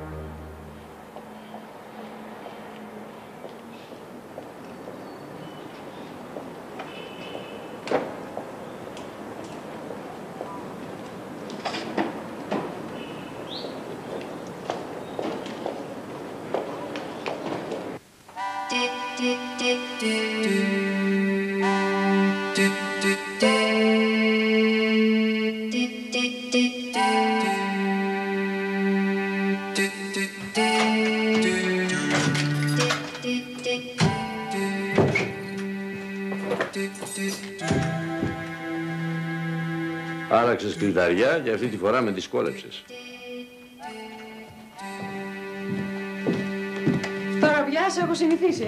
Άλλαξες κλειδαριά και αυτή τη φορά με δυσκόλεψες. Τώρα πια σε έχω συνηθίσει,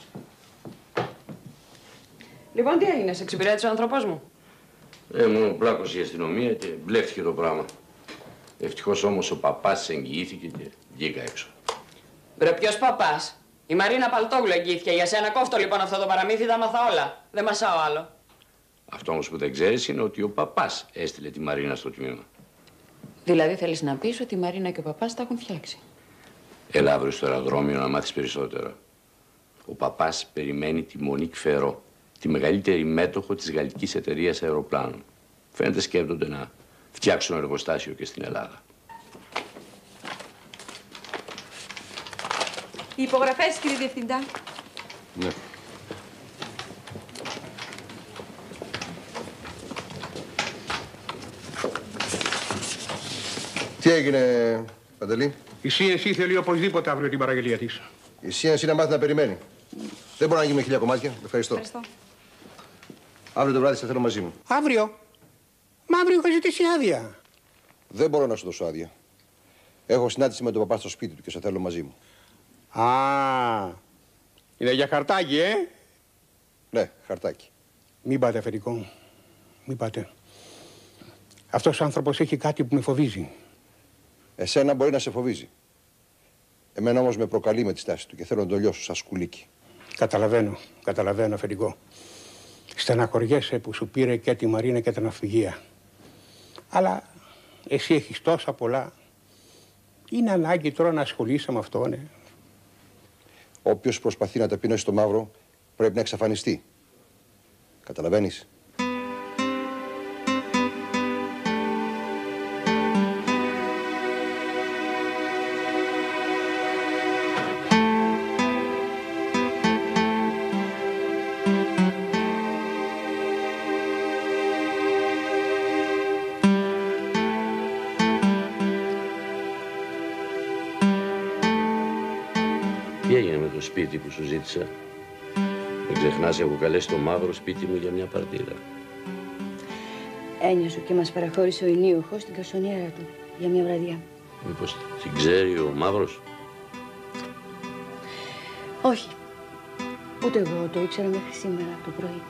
Λοιπόν, τι έγινε, σε εξυπηρέτησε ο άνθρωπός μου? Μου πλάκωσε η αστυνομία και μπλέχτηκε το πράγμα. Ευτυχώς όμως ο παπάς εγγυήθηκε και βγήκα έξω. Βρε, ποιος παπάς? Η Μαρίνα Παλτόγλου εγγύθηκε. Για σένα κόφτω λοιπόν αυτό το παραμύθι, τα μάθα όλα. Δεν μασάω άλλο. Αυτό όμως που δεν ξέρεις είναι ότι ο παπάς έστειλε τη Μαρίνα στο τμήμα. Δηλαδή θέλεις να πεις ότι η Μαρίνα και ο παπάς τα έχουν φτιάξει? Έλα αύριο στο αεροδρόμιο να μάθεις περισσότερα. Ο παπάς περιμένει τη Μονίκ Φερό, τη μεγαλύτερη μέτοχο της γαλλικής εταιρείας αεροπλάνων. Φαίνεται σκέφτονται να φτιάξουν εργοστάσιο και στην Ελλάδα. Οι υπογραφές, κύριε Διευθυντά. Ναι. Τι έγινε, Παντελή? Η CNC θέλει οπωσδήποτε αύριο την παραγγελία της. Η CNC να μάθει να περιμένει. Δεν μπορώ να γίνει με 1000 κομμάτια. Ευχαριστώ. Αύριο το βράδυ σε θέλω μαζί μου. Αύριο? Μα αύριο έχω ζητήσει άδεια. Δεν μπορώ να σου δώσω άδεια. Έχω συνάντηση με τον παπά στο σπίτι του και σε θέλω μαζί μου. Α, είναι για χαρτάκι, Ναι, χαρτάκι. Μην πάτε, αφεντικό μου. Μην πάτε. Αυτός ο άνθρωπος έχει κάτι που με φοβίζει. Εσένα μπορεί να σε φοβίζει. Εμένα όμως με προκαλεί με τη στάση του και θέλω να το λιώσω σαν σκουλίκι. Καταλαβαίνω, αφεντικό. Στεναχωριέσαι που σου πήρε και τη Μαρίνα και τα ναυπηγεία. Αλλά εσύ έχεις τόσα πολλά. Είναι ανάγκη τώρα να ασχολείσαι με αυτό, ναι. Όποιος προσπαθεί να ταπεινώσει το μαύρο πρέπει να εξαφανιστεί. Καταλαβαίνεις? Τι έγινε με το σπίτι που σου ζήτησα? Δεν ξεχνάς, έχω καλέσει το μαύρο σπίτι μου για μια παρτίδα. Ένιωσε και μας παραχώρησε ο Ηνίοχος στην καρσονιέρα του για μια βραδιά. Μήπως την ξέρει ο μαύρος? Όχι. Ούτε εγώ το ήξερα μέχρι σήμερα το πρωί.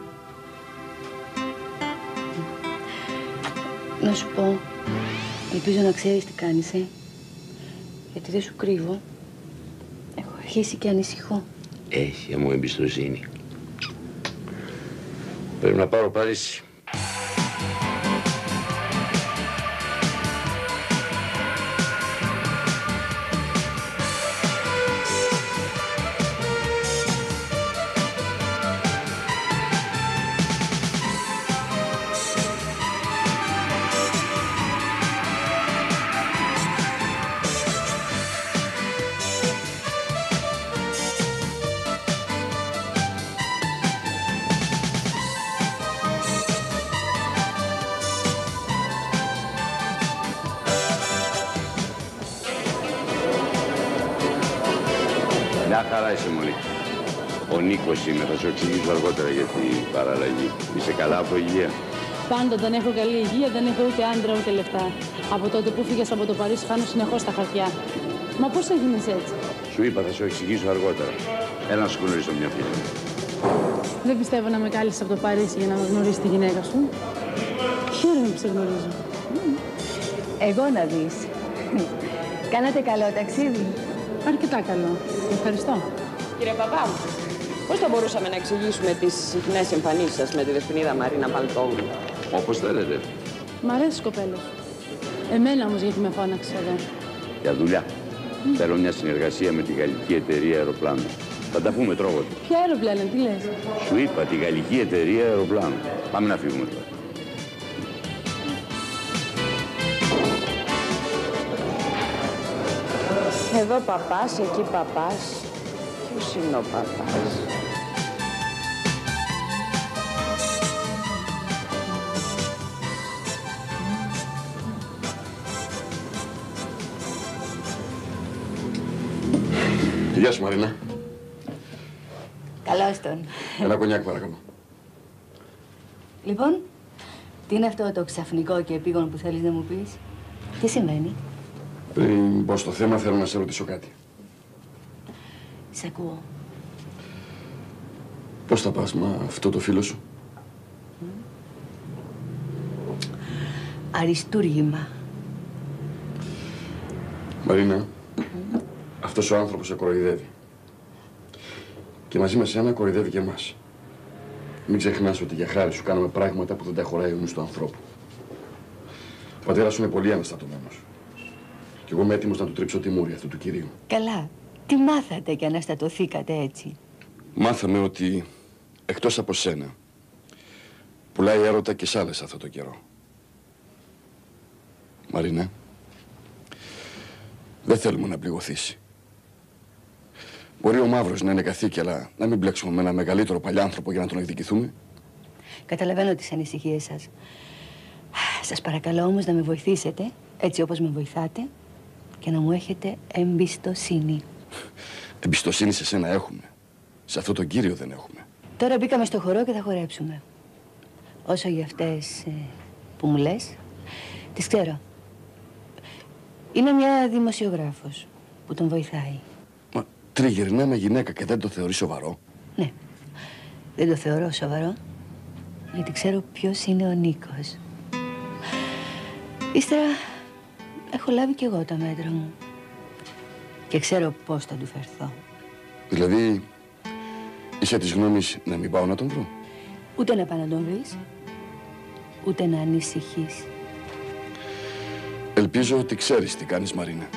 Να σου πω, ελπίζω να ξέρεις τι κάνεις, γιατί δεν σου κρύβω. Έχω αρχίσει και ανησυχώ. Έχει μου εμπιστοσύνη. Πρέπει να πάρω Παρίσι. Μια χαρά είσαι, Μονή. Ο Νίκος είμαι, θα σου εξηγήσω αργότερα για την παραλλαγή. Είσαι καλά από υγεία? Πάντα δεν έχω καλή υγεία, δεν έχω ούτε άντρα ούτε λεφτά. Από τότε που φύγες από το Παρίσι χάνω συνεχώς τα χαρτιά. Μα πώς έγινες έτσι? Σου είπα, θα σου εξηγήσω αργότερα. Έλα να σου γνωρίσω μια φίλη. Δεν πιστεύω να με κάλεσες από το Παρίσι για να γνωρίσεις τη γυναίκα σου. Χαίρομαι που σε γνωρίζω. Εγώ να δεις. Κάνατε καλό ταξίδι? Αρκετά καλό. Ευχαριστώ. Κύριε Παπά, πώς θα μπορούσαμε να εξηγήσουμε τις συχνές εμφανίσεις σας με τη δεσποινίδα Μαρίνα Παλτόγλου? Όπως θέλετε. Μ' αρέσει κοπέλα. Εμένα όμως γιατί με φώναξες εδώ? Για δουλειά. Θέλω μια συνεργασία με τη γαλλική εταιρεία αεροπλάνων. Θα τα πούμε τρόβοτα. Ποια αεροπλάνα, τι λες? Σου είπα, τη γαλλική εταιρεία αεροπλάνων. Πάμε να φύγουμε τώρα. Εδώ παπάς, εκεί παπάς. Ποιος είναι ο παπάς? Γεια σου, Μαρίνα. Καλώς τον. Ένα κονιάκ, παρακαλώ. Λοιπόν, τι είναι αυτό το ξαφνικό και επίγον που θέλεις να μου πεις? Τι σημαίνει? Πριν μπω στο θέμα, θέλω να σε ρωτήσω κάτι. Σ' ακούω. Πώς θα πας με αυτό το φίλο σου? Αριστούργημα. Μαρίνα, αυτός ο άνθρωπος σε κοροϊδεύει. Και μαζί με σένα κοροϊδεύει και εμάς. Μην ξεχνάς ότι για χάρη σου κάνουμε πράγματα που δεν τα χωράει ο νους του ανθρώπου. Ο πατέρας σου είναι πολύ αναστατωμένος. Κι εγώ είμαι έτοιμος να του τρίψω τη μούρη αυτού του κυρίου. Καλά. Τι μάθατε και αναστατωθήκατε έτσι? Μάθαμε ότι εκτός από σένα πουλάει έρωτα και σ' άλλες αυτό το καιρό. Μαρίνα, δεν θέλουμε να πληγωθήσει. Μπορεί ο Μαύρος να είναι καθήκη, αλλά να μην μπλέξουμε με ένα μεγαλύτερο παλιάνθρωπο για να τον εκδικηθούμε. Καταλαβαίνω τις ανησυχίες σας. Σας παρακαλώ όμως να με βοηθήσετε, έτσι όπως με βοηθάτε, και να μου έχετε εμπιστοσύνη. Εμπιστοσύνη σε σένα έχουμε. Σε αυτό τον κύριο δεν έχουμε. Τώρα μπήκαμε στο χορό και θα χορέψουμε. Όσο για αυτές που μου λες, τις ξέρω. Είναι μια δημοσιογράφος που τον βοηθάει. Μα τριγυρνά με γυναίκα και δεν το θεωρεί σοβαρό? Ναι, δεν το θεωρώ σοβαρό, γιατί ξέρω ποιος είναι ο Νίκος. Ύστερα έχω λάβει κι εγώ τα μέτρα μου και ξέρω πώς θα του φερθώ. Δηλαδή, είσαι της γνώμης να μην πάω να τον βρω? Ούτε να πάω να τον βρεις, ούτε να ανησυχείς. Ελπίζω ότι ξέρεις τι κάνεις, Μαρίνα.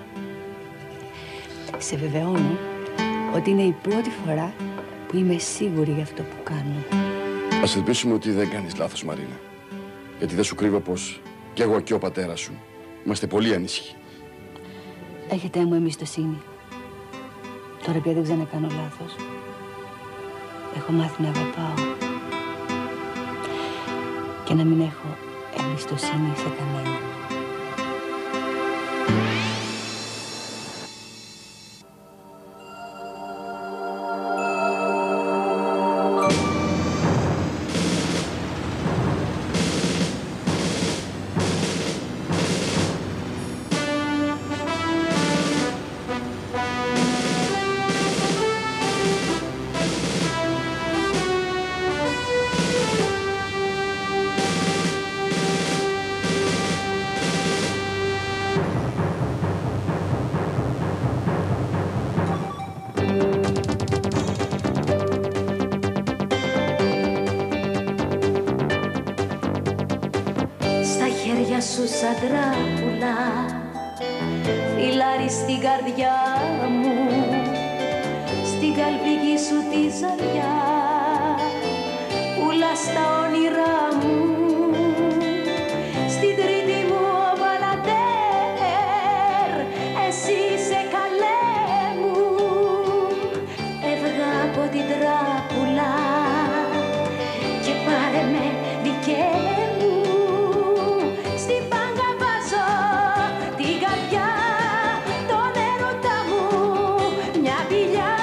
Σε βεβαιώνω ότι είναι η πρώτη φορά που είμαι σίγουρη για αυτό που κάνω. Ας ελπίσουμε ότι δεν κάνεις λάθος, Μαρίνα. Γιατί δεν σου κρύβω πως κι εγώ και ο πατέρας σου είμαστε πολύ ανήσυχοι. Έχετε μου εμπιστοσύνη. Τώρα πια δεν ξανακάνω λάθος. Έχω μάθει να αγαπάω και να μην έχω εμπιστοσύνη σε κανέναν. Σου σαν τράπουλα φιλάρι στην καρδιά μου, στην καλπική σου τη ζαριά πουλάς τα όνειρά μου. Στην τρίτη μου ο Μπαλαντέρ, εσύ είσαι καλέ μου. Έβγα από την τράπουλα και πάρε με δικέ μου. Στην πάγκα βάζω την καρδιά, τον έρωτα μου, μια πηλιά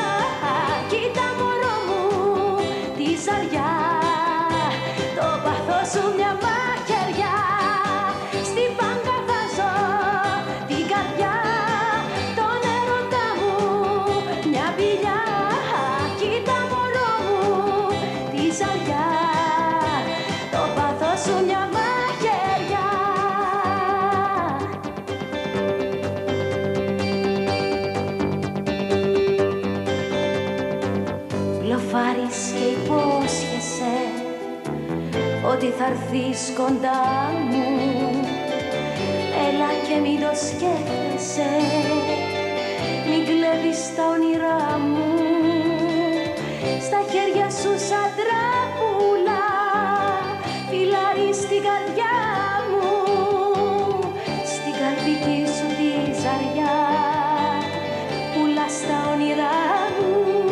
ότι θα έρθεις κοντά μου. Έλα και μην το σκέφτεσαι, μην κλέβεις τα όνειρά μου. Στα χέρια σου σαν τράπουλα φυλάει στην καρδιά μου, στην καρδική σου τη ζαριά πουλάς τα όνειρά μου.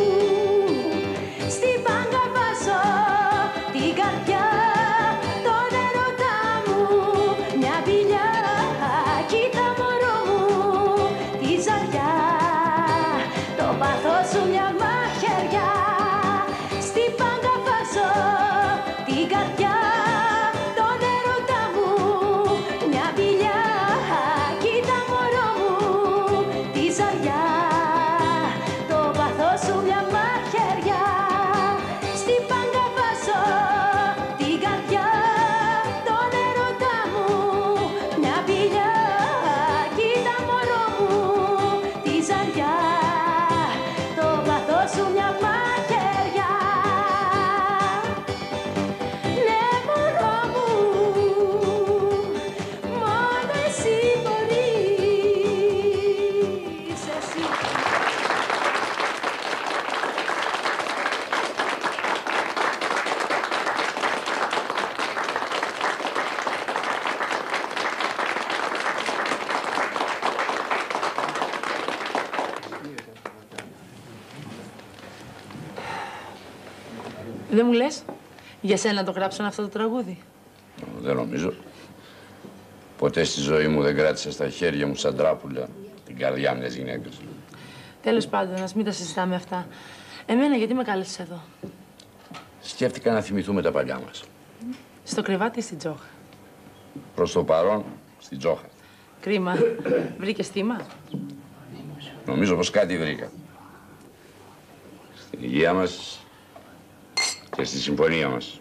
Στην πάγκα βάζω την καρδιά, τον έρωτά μου, μια πηλιά, κοίτα μωρό μου τη ζαριά, το πάθος σου μια μαχαιριά. Στην πάγκα βάζω την καρδιά, τον έρωτά μου, μια πηλιά, κοίτα μωρό μου τη ζαριά, το πάθος σου μια μαχαιριά. Στην πάγκα βάζω την καρδιά, τον έρωτά μου, μια πηλιά, κοίτα μωρό μου τη ζαριά, το πάθος σου μια μαχαιριά. Ναι μωρό μου, μόνο εσύ μπορείς, εσύ. Δεν μου λες, για σένα το γράψαν αυτό το τραγούδι? Δεν νομίζω. Ποτέ στη ζωή μου δεν κράτησα στα χέρια μου σαν τράπουλα την καρδιά μιας γυναίκας. Τέλος πάντων, ας μην τα συζητάμε αυτά. Εμένα γιατί με κάλεσες εδώ? Σκέφτηκα να θυμηθούμε τα παλιά μας. Στο κρεβάτι ή στην τζόχα? Προς το παρόν, στην τζόχα. Κρίμα. Βρήκες θύμα? Νομίζω πως κάτι βρήκα. Στην υγεία μας και στη συμφωνία μας.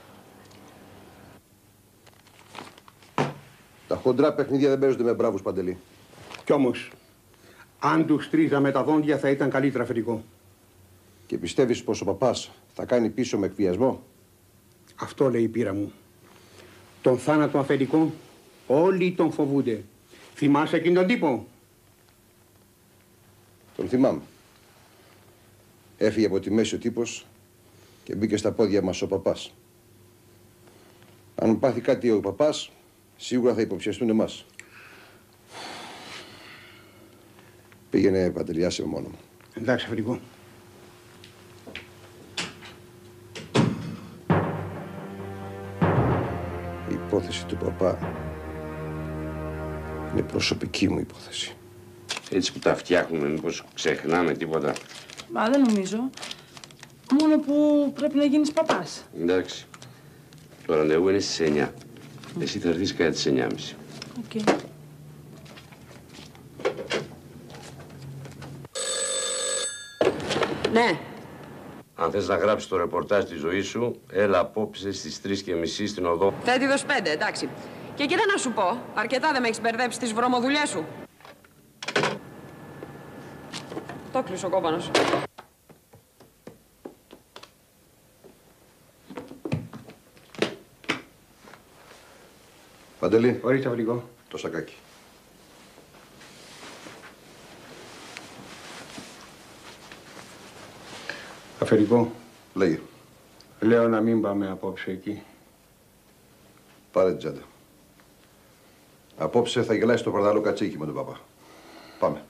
Τα χοντρά παιχνίδια δεν παίζονται με μπράβους, Παντελή. Κι όμως, αν τους τρίζαμε τα δόντια θα ήταν καλύτερα αφεντικό. Και πιστεύεις πως ο παπάς θα κάνει πίσω με εκβιασμό? Αυτό λέει η πείρα μου. Τον θάνατο αφεντικό όλοι τον φοβούνται. Θυμάσαι εκείνον τον τύπο? Τον θυμάμαι. Έφυγε από τη μέση ο τύπος και μπήκε στα πόδια μας ο παπάς. Αν πάθει κάτι ο παπάς, σίγουρα θα υποψιαστούν εμάς. Πήγαινε, Παντελή, άσε μόνο μου. Εντάξει, αφεντικό. Η υπόθεση του παπά είναι προσωπική μου υπόθεση. Έτσι που τα φτιάχνουμε, μήπως ξεχνάμε τίποτα? Μα δεν νομίζω. Μόνο που πρέπει να γίνεις παπάς. Εντάξει. Το ραντεβού είναι στις 9. Εσύ θα έρθεις κατά τις 9:30. Οκ. Ναι. Αν θες να γράψεις το ρεπορτάζ της ζωής σου, έλα απόψε στις 3:30 στην οδό. Θέτιδος 5, εντάξει. Και κοίτα να σου πω, αρκετά δεν με έχεις μπερδέψει τις βρωμοδουλειές σου. Το κλείσε ο κόπανος. Παντελή. Ορίστε, αφεντικό. Το σακάκι. Αφεντικό. Λέγε. Λέω να μην πάμε απόψε εκεί. Πάρε την τσάντα. Απόψε θα γελάσει το παρδαλό κατσίκι με τον παπά. Πάμε.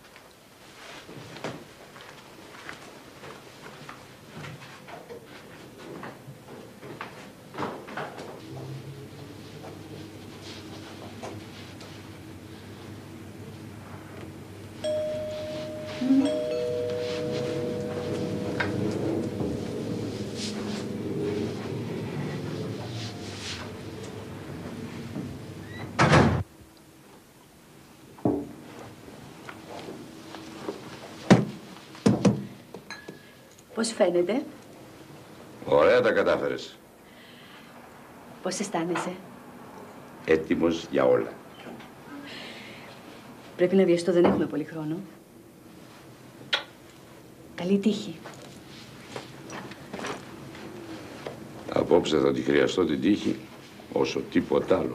Πώς φαίνεται? Ωραία τα κατάφερες. Πώς αισθάνεσαι? Έτοιμος για όλα. Πρέπει να βιαστώ, δεν έχουμε πολύ χρόνο. Καλή τύχη. Από Απόψε θα τη χρειαστώ την τύχη όσο τίποτα άλλο.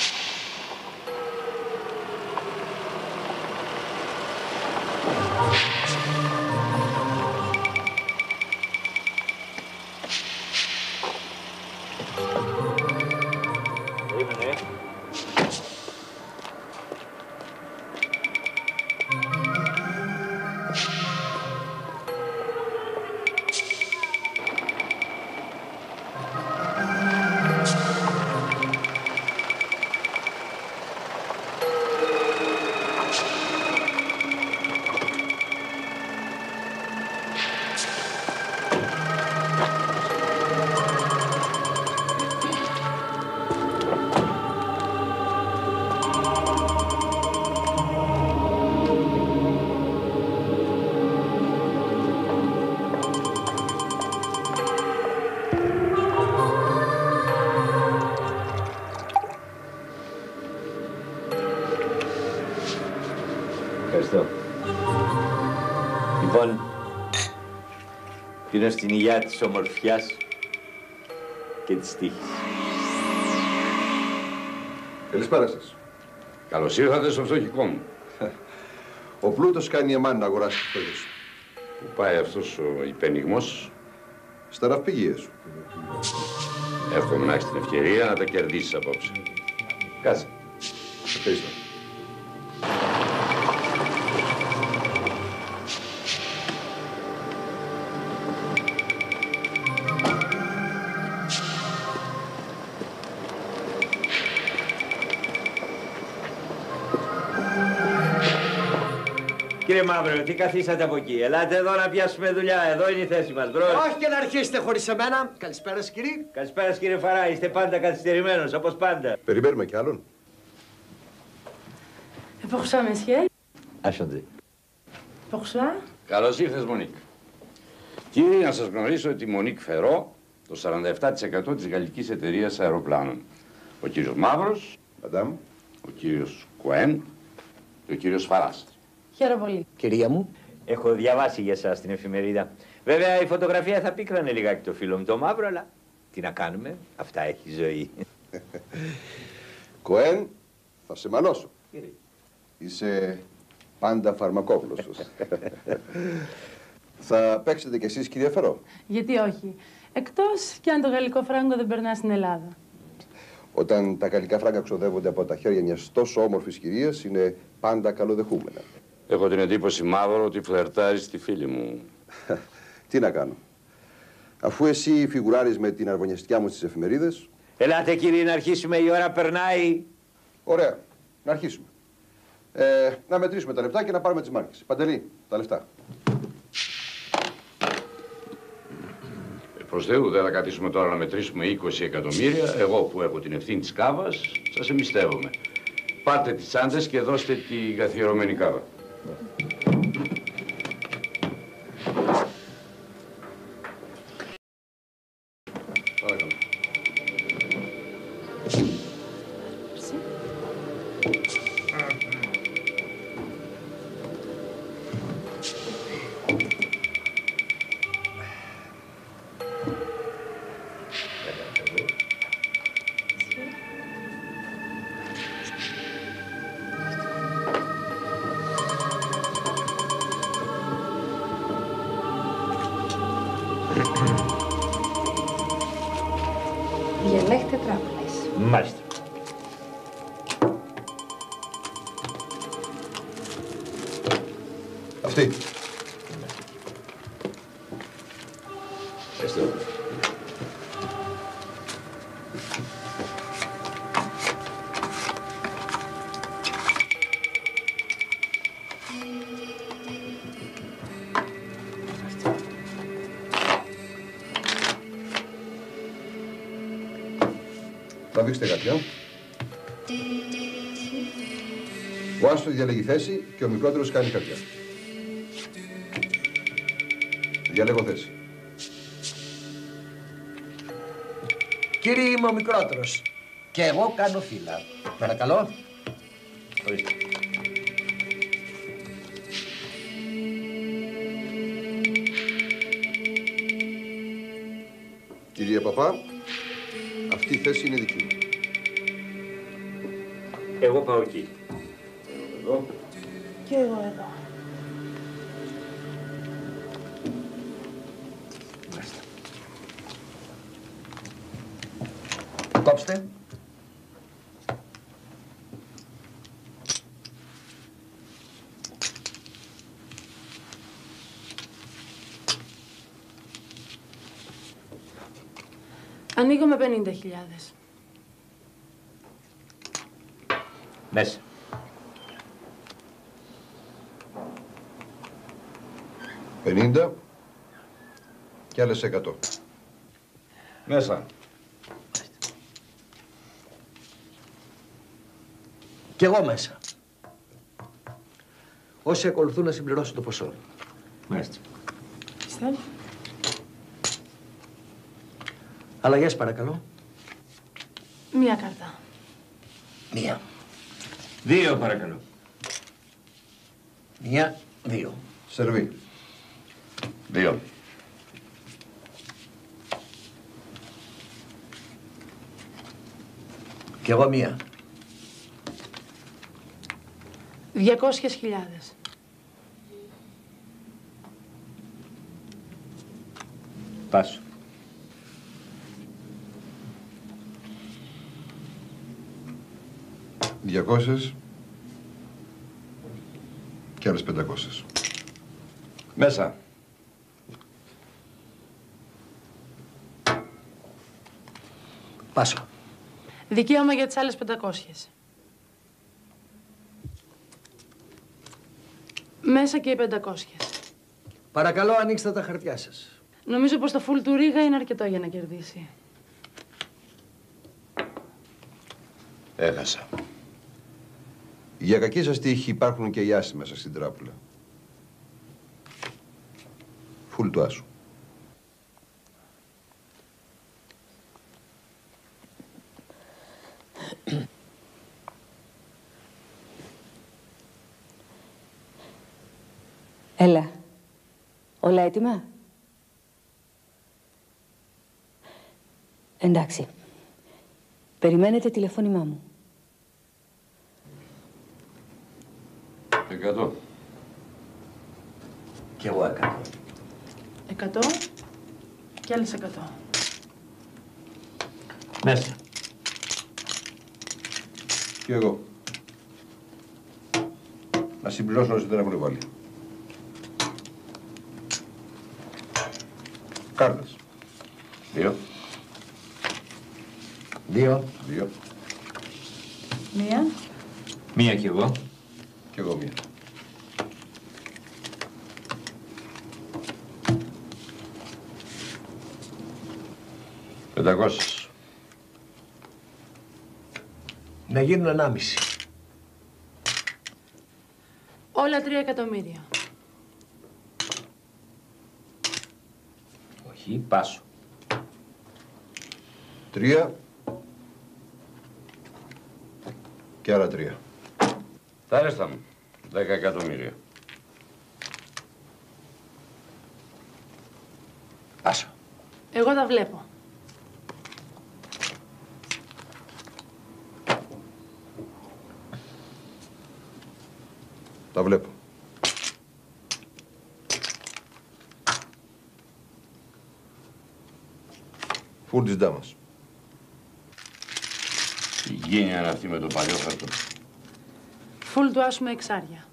Ευχαριστώ. Λοιπόν, πίνω στην υγειά της ομορφιάς και της τύχης. Καλησπέρα σας. Καλώς ήρθατε στο φτωχικό μου. Ο πλούτος κάνει εμάν να αγοράσει τις φτώχειες σου. Πού πάει αυτός ο υπενιγμός? Στα ναυπηγεία σου. Εύχομαι να έχεις την ευκαιρία να τα κερδίσεις απόψε. Κάτσε. Ευχαριστώ. Κύριε Μαύρο, τι καθίσατε από εκεί? Ελάτε εδώ να πιάσουμε δουλειά. Εδώ είναι η θέση μας, μπρος. Όχι και να αρχίσετε χωρίς εμένα. Καλησπέρα, κύριε. Καλησπέρα, κύριε Φαρά. Είστε πάντα καθυστερημένος, όπως πάντα. Περιμένουμε κι άλλον. Pour ça, monsieur. Άσχονται. Pour ça. Καλώς ήρθες, Μονίκ. Κύριε, να σας γνωρίσω ότι η Μονίκ Φερό, το 47% της γαλλικής εταιρείας αεροπλάνων. Ο κύριος Μαύρος, ο κύριος Κουέν και ο κύριος Φαράς. Χαίρομαι πολύ. Κυρία μου. Έχω διαβάσει για εσάς την εφημερίδα. Βέβαια, η φωτογραφία θα πίκρανε λιγάκι το φίλο μου το Μαύρο, αλλά τι να κάνουμε, αυτά έχει η ζωή. Κοέν, θα σε μαλώσω. Είσαι πάντα φαρμακόπλωστος. Θα παίξετε κι εσείς, κυρία Φερό? Γιατί όχι. Εκτός κι αν το γαλλικό φράγκο δεν περνά στην Ελλάδα. Όταν τα γαλλικά φράγκα ξοδεύονται από τα χέρια μιας τόσο όμορφης κυρίας, είναι πάντα καλοδεχούμενα. Έχω την εντύπωση, Μαύρο, ότι φλερτάρεις τη φίλη μου. Τι να κάνω. Αφού εσύ φιγουράρεις με την αρβωνιαστικιά μου στις εφημερίδες... Ελάτε, κύριε, να αρχίσουμε, η ώρα περνάει. Ωραία, να αρχίσουμε. Να μετρήσουμε τα λεπτά και να πάρουμε τις μάρκες. Παντελή, τα λεφτά. Προς Θεού, δεν θα καθίσουμε τώρα να μετρήσουμε 20 εκατομμύρια. Εγώ που έχω την ευθύνη της κάβας, σας εμπιστεύομαι. Πάρτε τις τσάντες και δώστε την καθιερωμένη κάβα. Παρακαλώ. Διαλέχτε τράπλες. Μάλιστα. Αυτή. Ευχαριστώ. Τραβήξτε κάτι, Ο Άστο διαλέγει θέση και ο μικρότερος κάνει χαρτιά. Διαλέγω θέση. Κύριε, είμαι ο μικρότερος. Και εγώ κάνω φύλλα. Παρακαλώ. Ορίστε. Κυρία Παπά, Αυτή η θέση είναι δική μου. Εγώ πάω εκεί. Εδώ. Και εγώ εδώ. Κόψτε. Ανοίγω με 50.000. Μέσα. $50 και άλλες 100. Μέσα. Κι εγώ μέσα. Όσοι ακολουθούν να συμπληρώσουν το ποσό. Μάλιστα. Στέλ. Αλλαγές παρακαλώ. Μία κάρτα. Μία. 2 παρακαλώ. Μία, 2. Σερβί. 2. Κι εγώ μία. 200.000. Πάσω. $200 και άλλες 500. Μέσα. Πάσω. Δικαίωμα για τις άλλες 500. Μέσα και οι 500. Παρακαλώ ανοίξτε τα χαρτιά σας. Νομίζω πως το φουλ του Ρίγα είναι αρκετό για να κερδίσει. Έχασα. Για κακή σας τύχη υπάρχουν και οι άσοι μέσα στην τράπουλα. Φουλ του άσου. Έλα. Όλα έτοιμα? Εντάξει. Περιμένετε τηλεφώνημά μου. 100. Κι εγώ 100. 100 και άλλες 100. Μέσα. Και εγώ. Να συμπληρώσω όσοι δεν έχουν βάλει. Κάρτες. 2. 2. 2. Μία. Μία κι εγώ. Κι εγώ μία. $500. Να γίνουν 1,5. Όλα 3 εκατομμύρια. Όχι, πάσω. 3 και άλλα 3. Τα ρέστα μου. 10 εκατομμύρια. Πάσω. Εγώ τα βλέπω. Τα βλέπω. Φουλ της ντάμας. Η γένεια είναι αυτή με το παλιό χαρτό. Φουλ του άσου με εξάρια.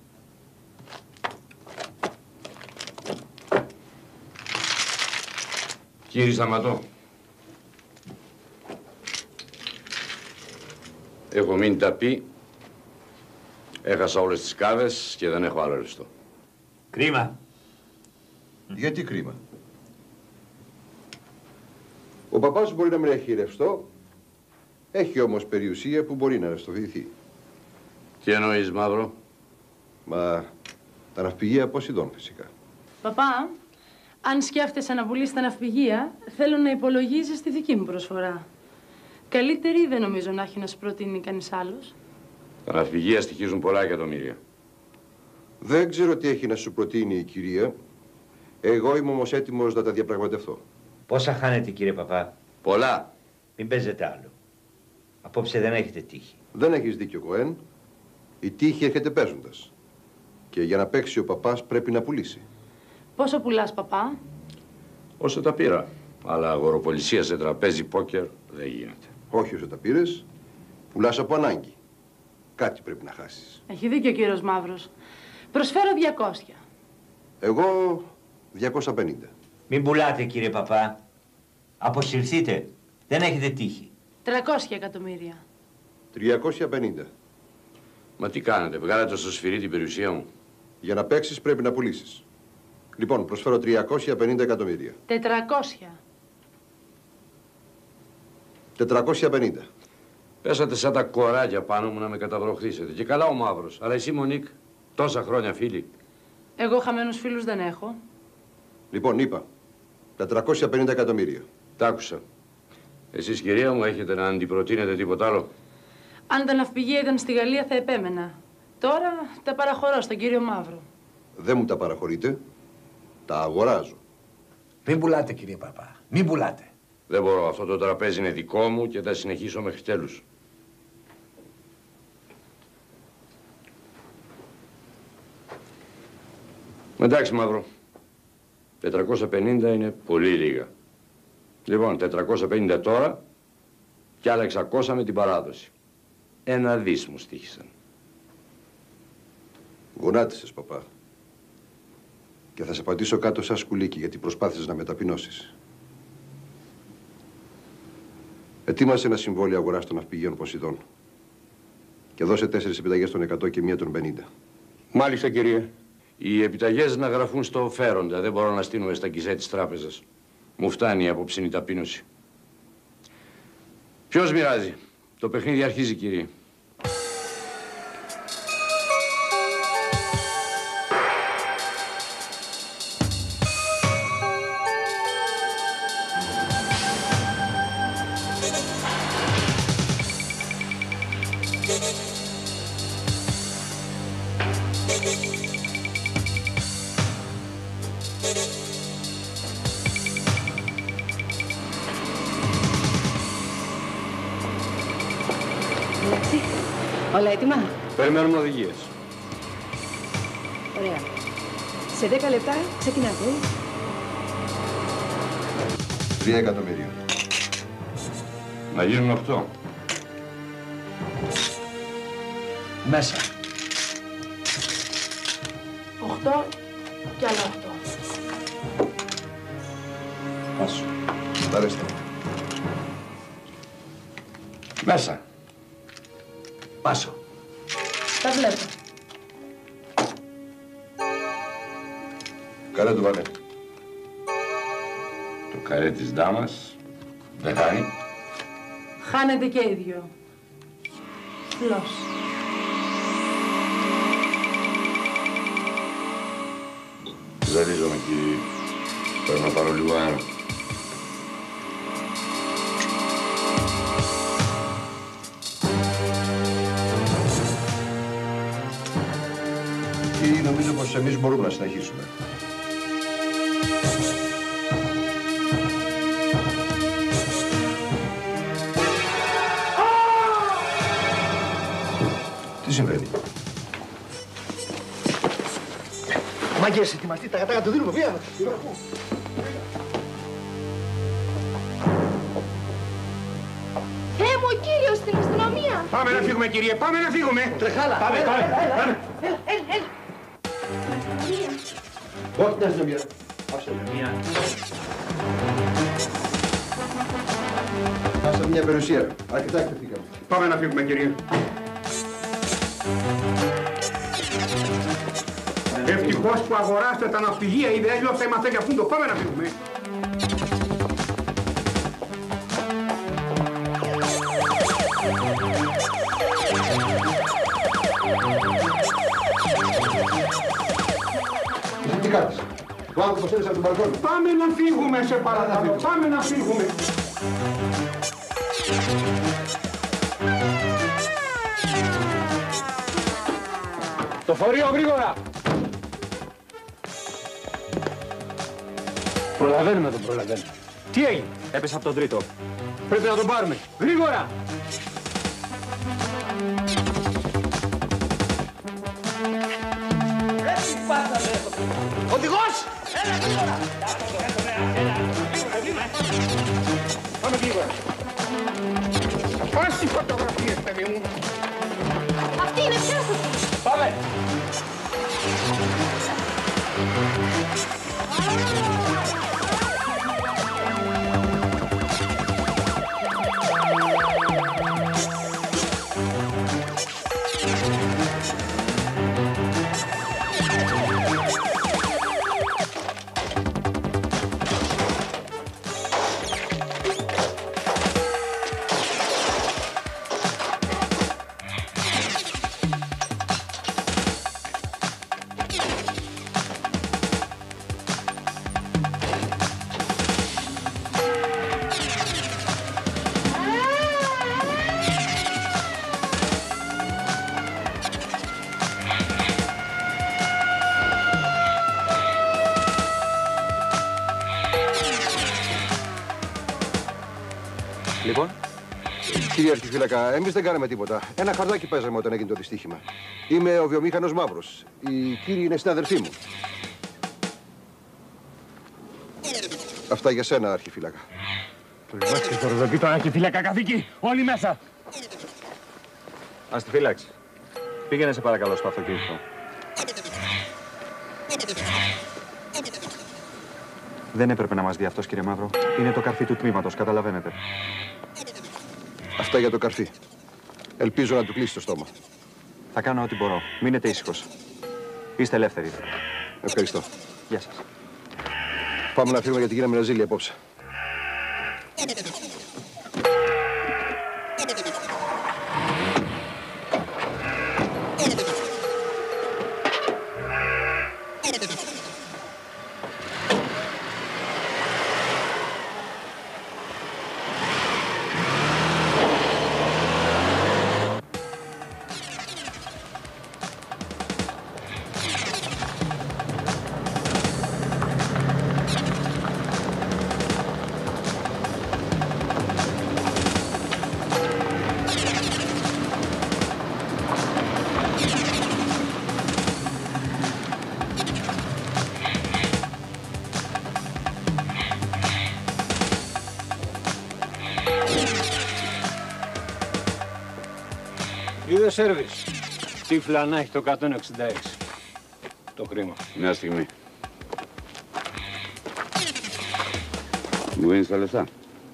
Κύριε Σταματώ. Έχω μείνει ταπεί. Έχασα όλες τις κάδες και δεν έχω άλλο ρευστό. Κρίμα. Γιατί κρίμα? Ο παπάς μπορεί να μην έχει ρευστό, έχει όμως περιουσία που μπορεί να ρευστοποιηθεί. Τι εννοείς, Μαύρο? Μα τα ναυπηγεία Ποσειδών φυσικά. Παπά, αν σκέφτεσαι να πουλήσεις τα ναυπηγεία, θέλω να υπολογίζεις τη δική μου προσφορά. Καλύτερη δεν νομίζω να έχει να σου προτείνει κανείς άλλος. Τα ναυπηγεία στοιχίζουν πολλά εκατομμύρια. Δεν ξέρω τι έχει να σου προτείνει η κυρία. Εγώ είμαι όμως έτοιμος να τα διαπραγματευτώ. Πόσα χάνετε, κύριε παπά? Πολλά. Μην παίζετε άλλο. Απόψε δεν έχετε τύχη. Δεν έχεις δίκιο, Κοέν. Η τύχη έρχεται παίζοντας. Και για να παίξει ο παπάς πρέπει να πουλήσει. Πόσο πουλάς, παπά? Όσο τα πήρα. Αλλά αγοροπολισία σε τραπέζι πόκερ δεν γίνεται. Όχι όσο τα πήρες. Πουλάς από ανάγκη. Κάτι πρέπει να χάσεις. Έχει δίκιο ο κύριος Μαύρος. Προσφέρω 200. Εγώ 250. Μην πουλάτε, κύριε παπά. Αποσυρθείτε. Δεν έχετε τύχη. 300 εκατομμύρια. 350. Μα τι κάνετε, βγάλετε στο σφυρί την περιουσία μου. Για να παίξεις πρέπει να πουλήσεις. Λοιπόν, προσφέρω 350 εκατομμύρια. 400. 450. Πέσατε σαν τα κοράκια πάνω μου να με καταβροχθήσετε. Και καλά ο Μαύρος. Αλλά εσύ, Μονίκ, τόσα χρόνια φίλοι. Εγώ χαμένους φίλους δεν έχω. Λοιπόν, είπα, 450 εκατομμύρια. Τ' άκουσα. Εσείς, κυρία μου, έχετε να αντιπροτείνετε τίποτα άλλο? Αν τα ναυπηγεία ήταν στη Γαλλία θα επέμενα. Τώρα τα παραχωρώ στον κύριο Μαύρο. Δεν μου τα παραχωρείτε. Τα αγοράζω. Μην πουλάτε, κύριε παπά. Μην πουλάτε. Δεν μπορώ. Αυτό το τραπέζι είναι δικό μου και θα συνεχίσω μέχρι τέλους. Εντάξει, Μαύρο. 450 είναι πολύ λίγα. Λοιπόν, 450 τώρα και άλλα 600 με την παράδοση. 1 δις μου στοίχησαν. Γονάτισες, παπά. Και θα σε πατήσω κάτω σαν σκουλίκι γιατί προσπάθησες να με ταπεινώσεις. Ετοίμασε ένα συμβόλαιο αγοράς των ναυπηγείων Ποσειδών. Και δώσε 4 επιταγές των 100 και 1 των 50. Μάλιστα, κύριε. Οι επιταγές να γραφούν στο φέροντα. Δεν μπορώ να στείλουμε στα γκιζέ της τράπεζας. Μου φτάνει η απόψινη ταπείνωση. Ποιος μοιράζει? Το παιχνίδι αρχίζει, κύριε. Όλα έτοιμα. Περιμένουμε οδηγίες. Ωραία. Σε 10 λεπτά ξεκινάτε. 3 εκατομμύρια. Να γίνουν 8. Μέσα. 8 και άλλα 8. Πάσου. Δάρεστε. Μέσα. Πάσο. Τα βλέπω. Καλέ του βάλε. Το καρέ της δάμας δεν χάνει. Χάνετε και οι δυο. Φλός. Ζαλίζομαι, κύριε. Πρέπει να πάρω λίγο αέρα. Ή νομίζω πως εμείς μπορούμε να συνεχίσουμε. Τι συμβαίνει? Μάγκες, ετοιμαστεί, τα κατάγα το δίνουμε, βία. Θεέ μου, ο κύριος στην αστυνομία. Πάμε να φύγουμε, κύριε, πάμε να φύγουμε. Τρεχάλα. Πάμε. Έλα. Όχι την αστυνομία. Άσε μια περιουσία. Αρκετά εκτεθήκαμε. Πάμε να φύγουμε, κύριε. Ευτυχώς που αγοράσετε τα ναυπηγεία, ήδη αλλιώς θα είμαστε για φούντο. Πάμε να φύγουμε. Εσύ τι κάνεις? Το άνθρωπος έλεισε από τον μπαλκόνι. Πάμε να φύγουμε, σε παρακαλώ. Πάμε να φύγουμε. Το φορείο γρήγορα! Προλαβαίνουμε τον προλαβαίνουμε. Τι έγινε? Έπεσε από τον τρίτο. Πρέπει να τον πάρουμε. Γρήγορα! Έτσι πάθαμε. Οδηγός! Έλα γρήγορα! Πάμε γρήγορα. Πας οι φωτογραφίες, παιδί μου. Αυτή είναι, πιάστε. Πάμε. Λοιπόν, κύριε Αρχιφύλακα, εμείς δεν κάναμε τίποτα. Ένα χαρτάκι παίζαμε όταν έγινε το δυστύχημα. Είμαι ο βιομήχανος Μαύρος. Οι κύριοι είναι συναδελφοί μου. Αυτά για σένα, Αρχιφύλακα. Τουλάχιστον χοροδοπεί τον Αρχιφύλακα, καθήκη! Όλοι μέσα! Ας τη φύλαξη. Πήγαινε σε παρακαλώ στο αυτοκίνητο. Δεν έπρεπε να μας δει αυτός, κύριε Μαύρο. Είναι το καρφί του τμήματος, καταλαβαίνετε. Αυτά για το καρφί. Ελπίζω να του κλείσει το στόμα. Θα κάνω ό,τι μπορώ. Μείνετε ήσυχος. Είστε ελεύθεροι. Ευχαριστώ. Γεια σας. Πάμε να φύγουμε γιατί γίναμε ρεζίλοι απόψε. Είδε σέρβις. Τύφλα να έχει το 166. Το χρήμα. Μια στιγμή. Μου δίνεις τα λεφτά.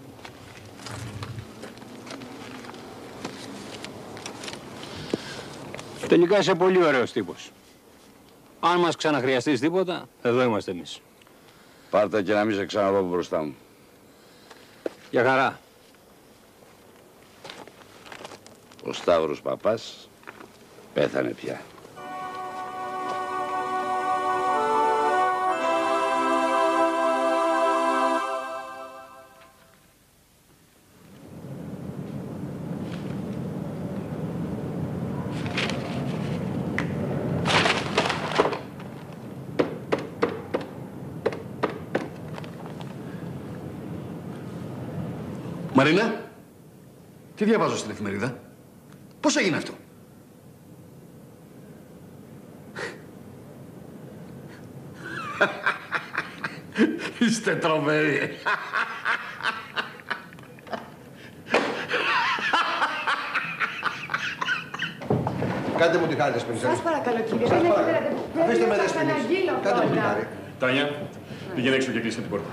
Τελικά είσαι πολύ ωραίος τύπος. Αν μας ξαναχρειαστείς τίποτα, εδώ είμαστε εμείς. Πάρτα και να μην σε ξαναδώ μπροστά μου. Για χαρά. Ο Σταύρος Παπάς πέθανε πια. Μαρίνα, τι διαβάζω στην εφημερίδα. Πώς έγινε αυτό? Είστε τρομεροί. Κάντε μου τη χάρη, Δεσποινή. Σας παρακαλώ, κύριε. Σας Δεν παρακαλώ. έχετε... Αφήστε με, Πρέπει να σας Δεσποινή. αναγγείλω Κάντε μου τη πρώτα. χάρη. Τάνια, πήγαινε έξω και κλείσε την πόρτα.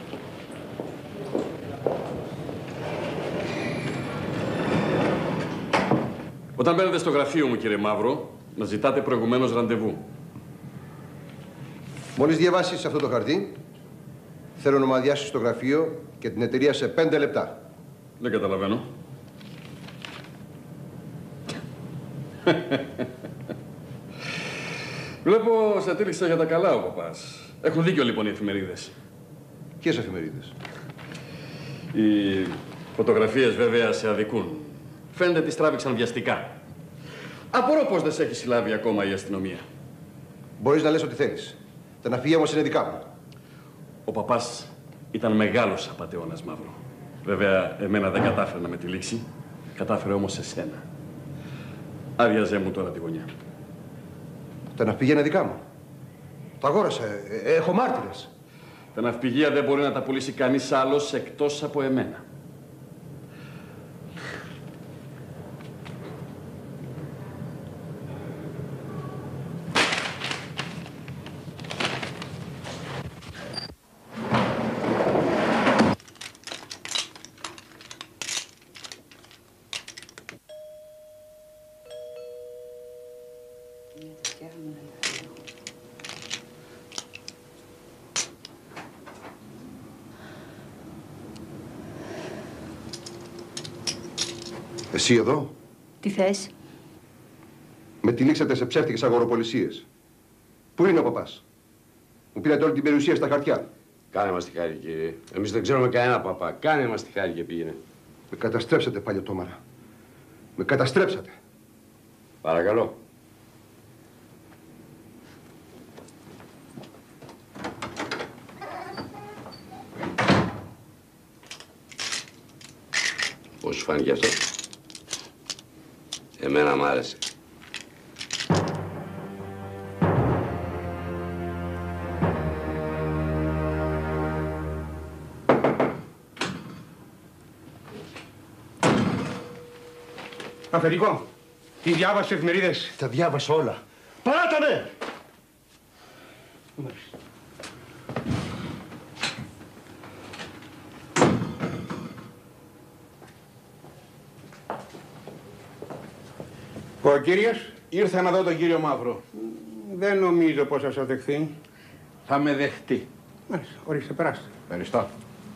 Όταν μπαίνετε στο γραφείο μου, κύριε Μαύρο, να ζητάτε προηγουμένως ραντεβού. Μόλις διαβάσεις αυτό το χαρτί, θέλω να μου αδειάσεις το γραφείο και την εταιρεία σε 5 λεπτά. Δεν καταλαβαίνω. Βλέπω σε τύλιξα για τα καλά ο παπάς. Έχουν δίκιο λοιπόν οι εφημερίδες. Ποιες εφημερίδες? Οι φωτογραφίες βέβαια σε αδικούν. Φαίνεται τις τράβηξαν βιαστικά. Απορώ πως δεν σε έχει συλλάβει ακόμα η αστυνομία. Μπορείς να λες ό,τι θέλεις. Τα ναυπηγεία όμως είναι δικά μου. Ο παπάς ήταν μεγάλος απατεώνας, Μαύρο. Βέβαια, εμένα δεν κατάφερε να με τυλίξει. Κατάφερε όμως εσένα. Άδειαζέ μου τώρα τη γωνιά. Τα ναυπηγεία είναι δικά μου. Τα αγόρασα. Έχω μάρτυρες. Τα ναυπηγεία δεν μπορεί να τα πουλήσει κανείς άλλος εκτός από εμένα. Εσύ εδώ. Τι θες? Με τυλίξατε σε ψεύτικες αγοροπολισίες. Πού είναι ο παπάς? Μου πήρατε όλη την περιουσία στα χαρτιά. Κάνε μας τη χάρη, κύριε. Εμείς δεν ξέρουμε κανένα παπά. Κάνε μας τη χάρη και πήγαινε. Με καταστρέψατε, παλιωτόμαρα. Με καταστρέψατε. Παρακαλώ. Πώς σου φάνηκε αυτό? Εμένα μ' άρεσε. Αφεντικό, τι διάβασε εφημερίδες? Τα διάβασα όλα. Παράτανε! Ο κύριος, ήρθα να δω τον κύριο Μαύρο. Δεν νομίζω πως θα σας δεχθεί. Θα με δεχτεί. Μάλιστα, ορίστε, περάστε. Ευχαριστώ.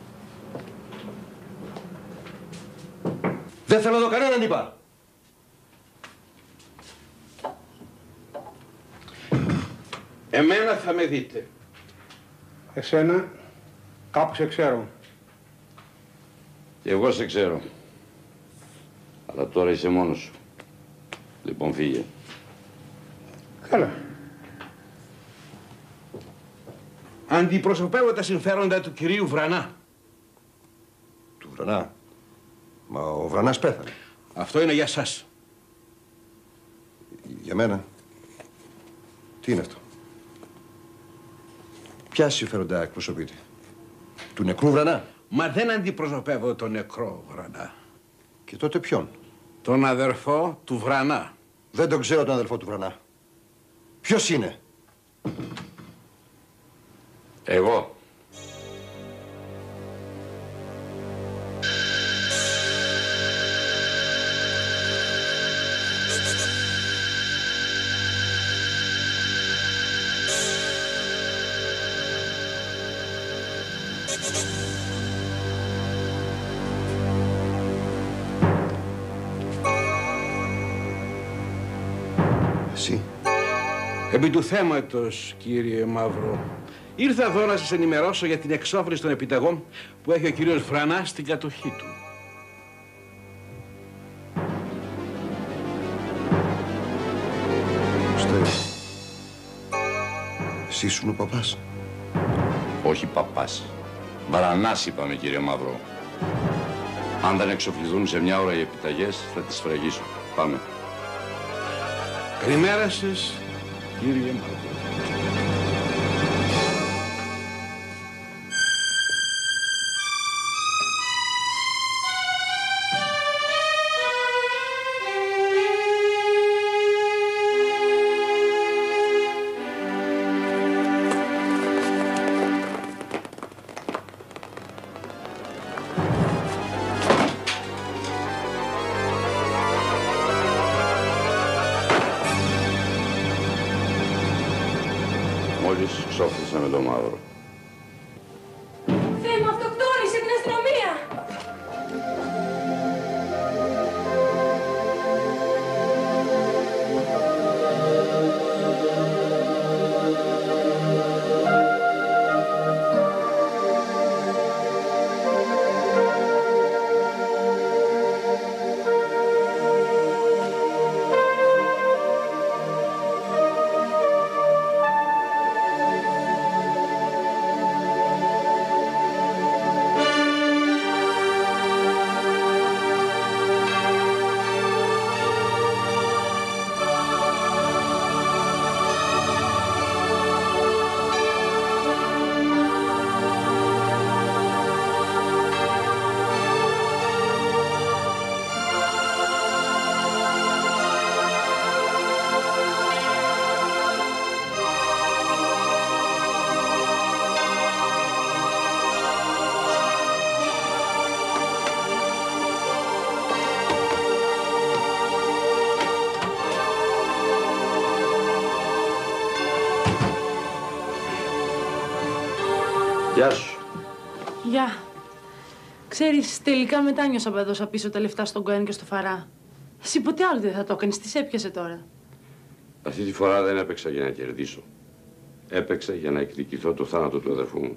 Δεν θέλω να δω κανέναν, είπα. Εμένα θα με δείτε. Εσένα, κάπου σε ξέρω. Και εγώ σε ξέρω. Αλλά τώρα είσαι μόνος σου. Λοιπόν, φύγε. Καλά. Αντιπροσωπεύω τα συμφέροντα του κυρίου Βρανά. Του Βρανά? Μα ο Βρανάς πέθανε. Αυτό είναι για σας. Για μένα? Τι είναι αυτό? Ποια συμφέροντα εκπροσωπείτε? Του νεκρού Βρανά? Μα δεν αντιπροσωπεύω τον νεκρό Βρανά. Και τότε ποιον? Τον αδερφό του Βρανά. Δεν τον ξέρω τον αδερφό του Βρανά. Ποιος είναι? Εγώ. Εσύ? Επί του θέματος, κύριε Μαύρο, ήρθα εδώ να σας ενημερώσω για την εξόφληση των επιταγών που έχει ο κύριος Βρανάς στην κατοχή του. Στέλιο, εσύ ήσουν ο παπάς? Όχι παπάς. Βρανάς είπαμε, κύριε Μαύρο. Αν δεν εξοφληθούν σε μια ώρα οι επιταγές, θα τις σφραγίσω. Πάμε. Καλημέρα σας, κύριε Μαύρο. Μόλις ξόφλησα με τον Μαύρο. Θεέ μου, αυτοκτόνησε την αστυνομία! Γεια σου. Γεια. Ξέρεις, τελικά μετάνιωσα που έδωσα πίσω τα λεφτά στον Κοέν και στο Φαρά. Εσύ ποτέ άλλο δεν θα το έκανες, τι έπιασε τώρα. Αυτή τη φορά δεν έπαιξα για να κερδίσω. Έπαιξα για να εκδικηθώ το θάνατο του αδερφού μου.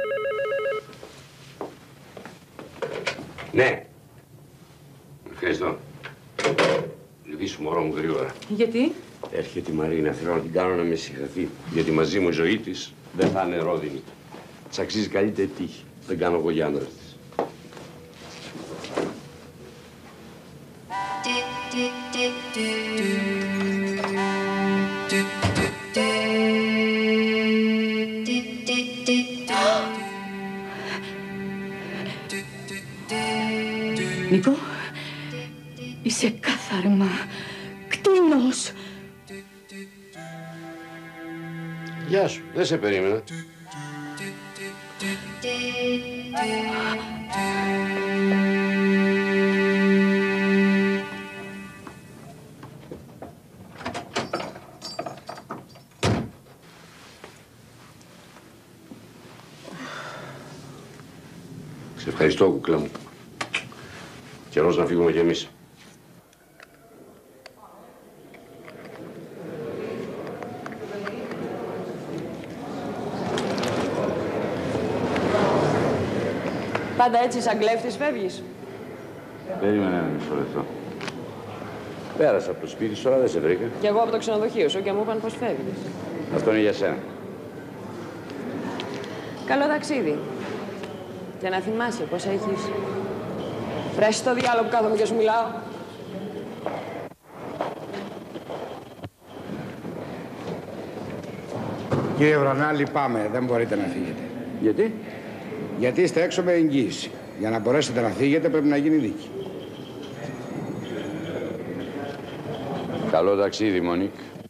Ναι. Ευχαριστώ. Λυδίσου μωρό μου γρήγορα. Γιατί? Έρχεται η Μαρίνα, θέλω να την κάνω να με συγχαθεί. Γιατί μαζί μου η ζωή της δεν θα είναι ρόδινη. Της αξίζει καλύτερη τύχη. Δεν κάνω εγώ για άντρας της. Νίκο, είσαι κάθαρμα, κτήνος. Γεια σου, δεν σε περίμενα. Σε ευχαριστώ, κουκλά μου. Καιρός να φύγουμε κι εμείς. Πάντα έτσι σαν κλέφτης φεύγεις. Περίμενε ένα μισό λεπτό. Πέρασα από το σπίτι σου, αλλά δεν σε βρήκα. Κι εγώ από το ξενοδοχείο σου και μου είπαν πως φεύγεις. Αυτό είναι για σένα. Καλό ταξίδι. Και να θυμάσαι πως έχεις φρέσει το διάλογο που κάθομαι και σου μιλάω. Κύριε Βρονά, λυπάμαι. Δεν μπορείτε να φύγετε. Γιατί? Γιατί είστε έξω με εγγύηση. Για να μπορέσετε να φύγετε πρέπει να γίνει δίκη. Καλό ταξίδι, Μονίκ.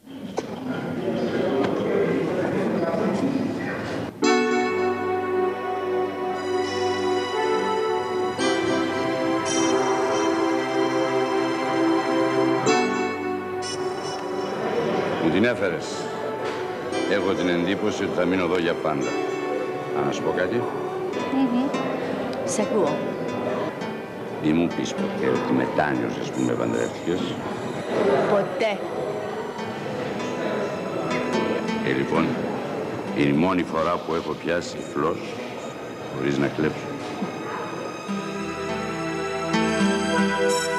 Μου την έφερες. Έχω την εντύπωση ότι θα μείνω εδώ για πάντα. Να σου πω κάτι. Σε ακούω. Μη μου πεις ποτέ ότι μετάνιωσες που με παντρεύτηκες. Ποτέ. Λοιπόν, είναι η μόνη φορά που έχω πιάσει φλός χωρίς να κλέψω.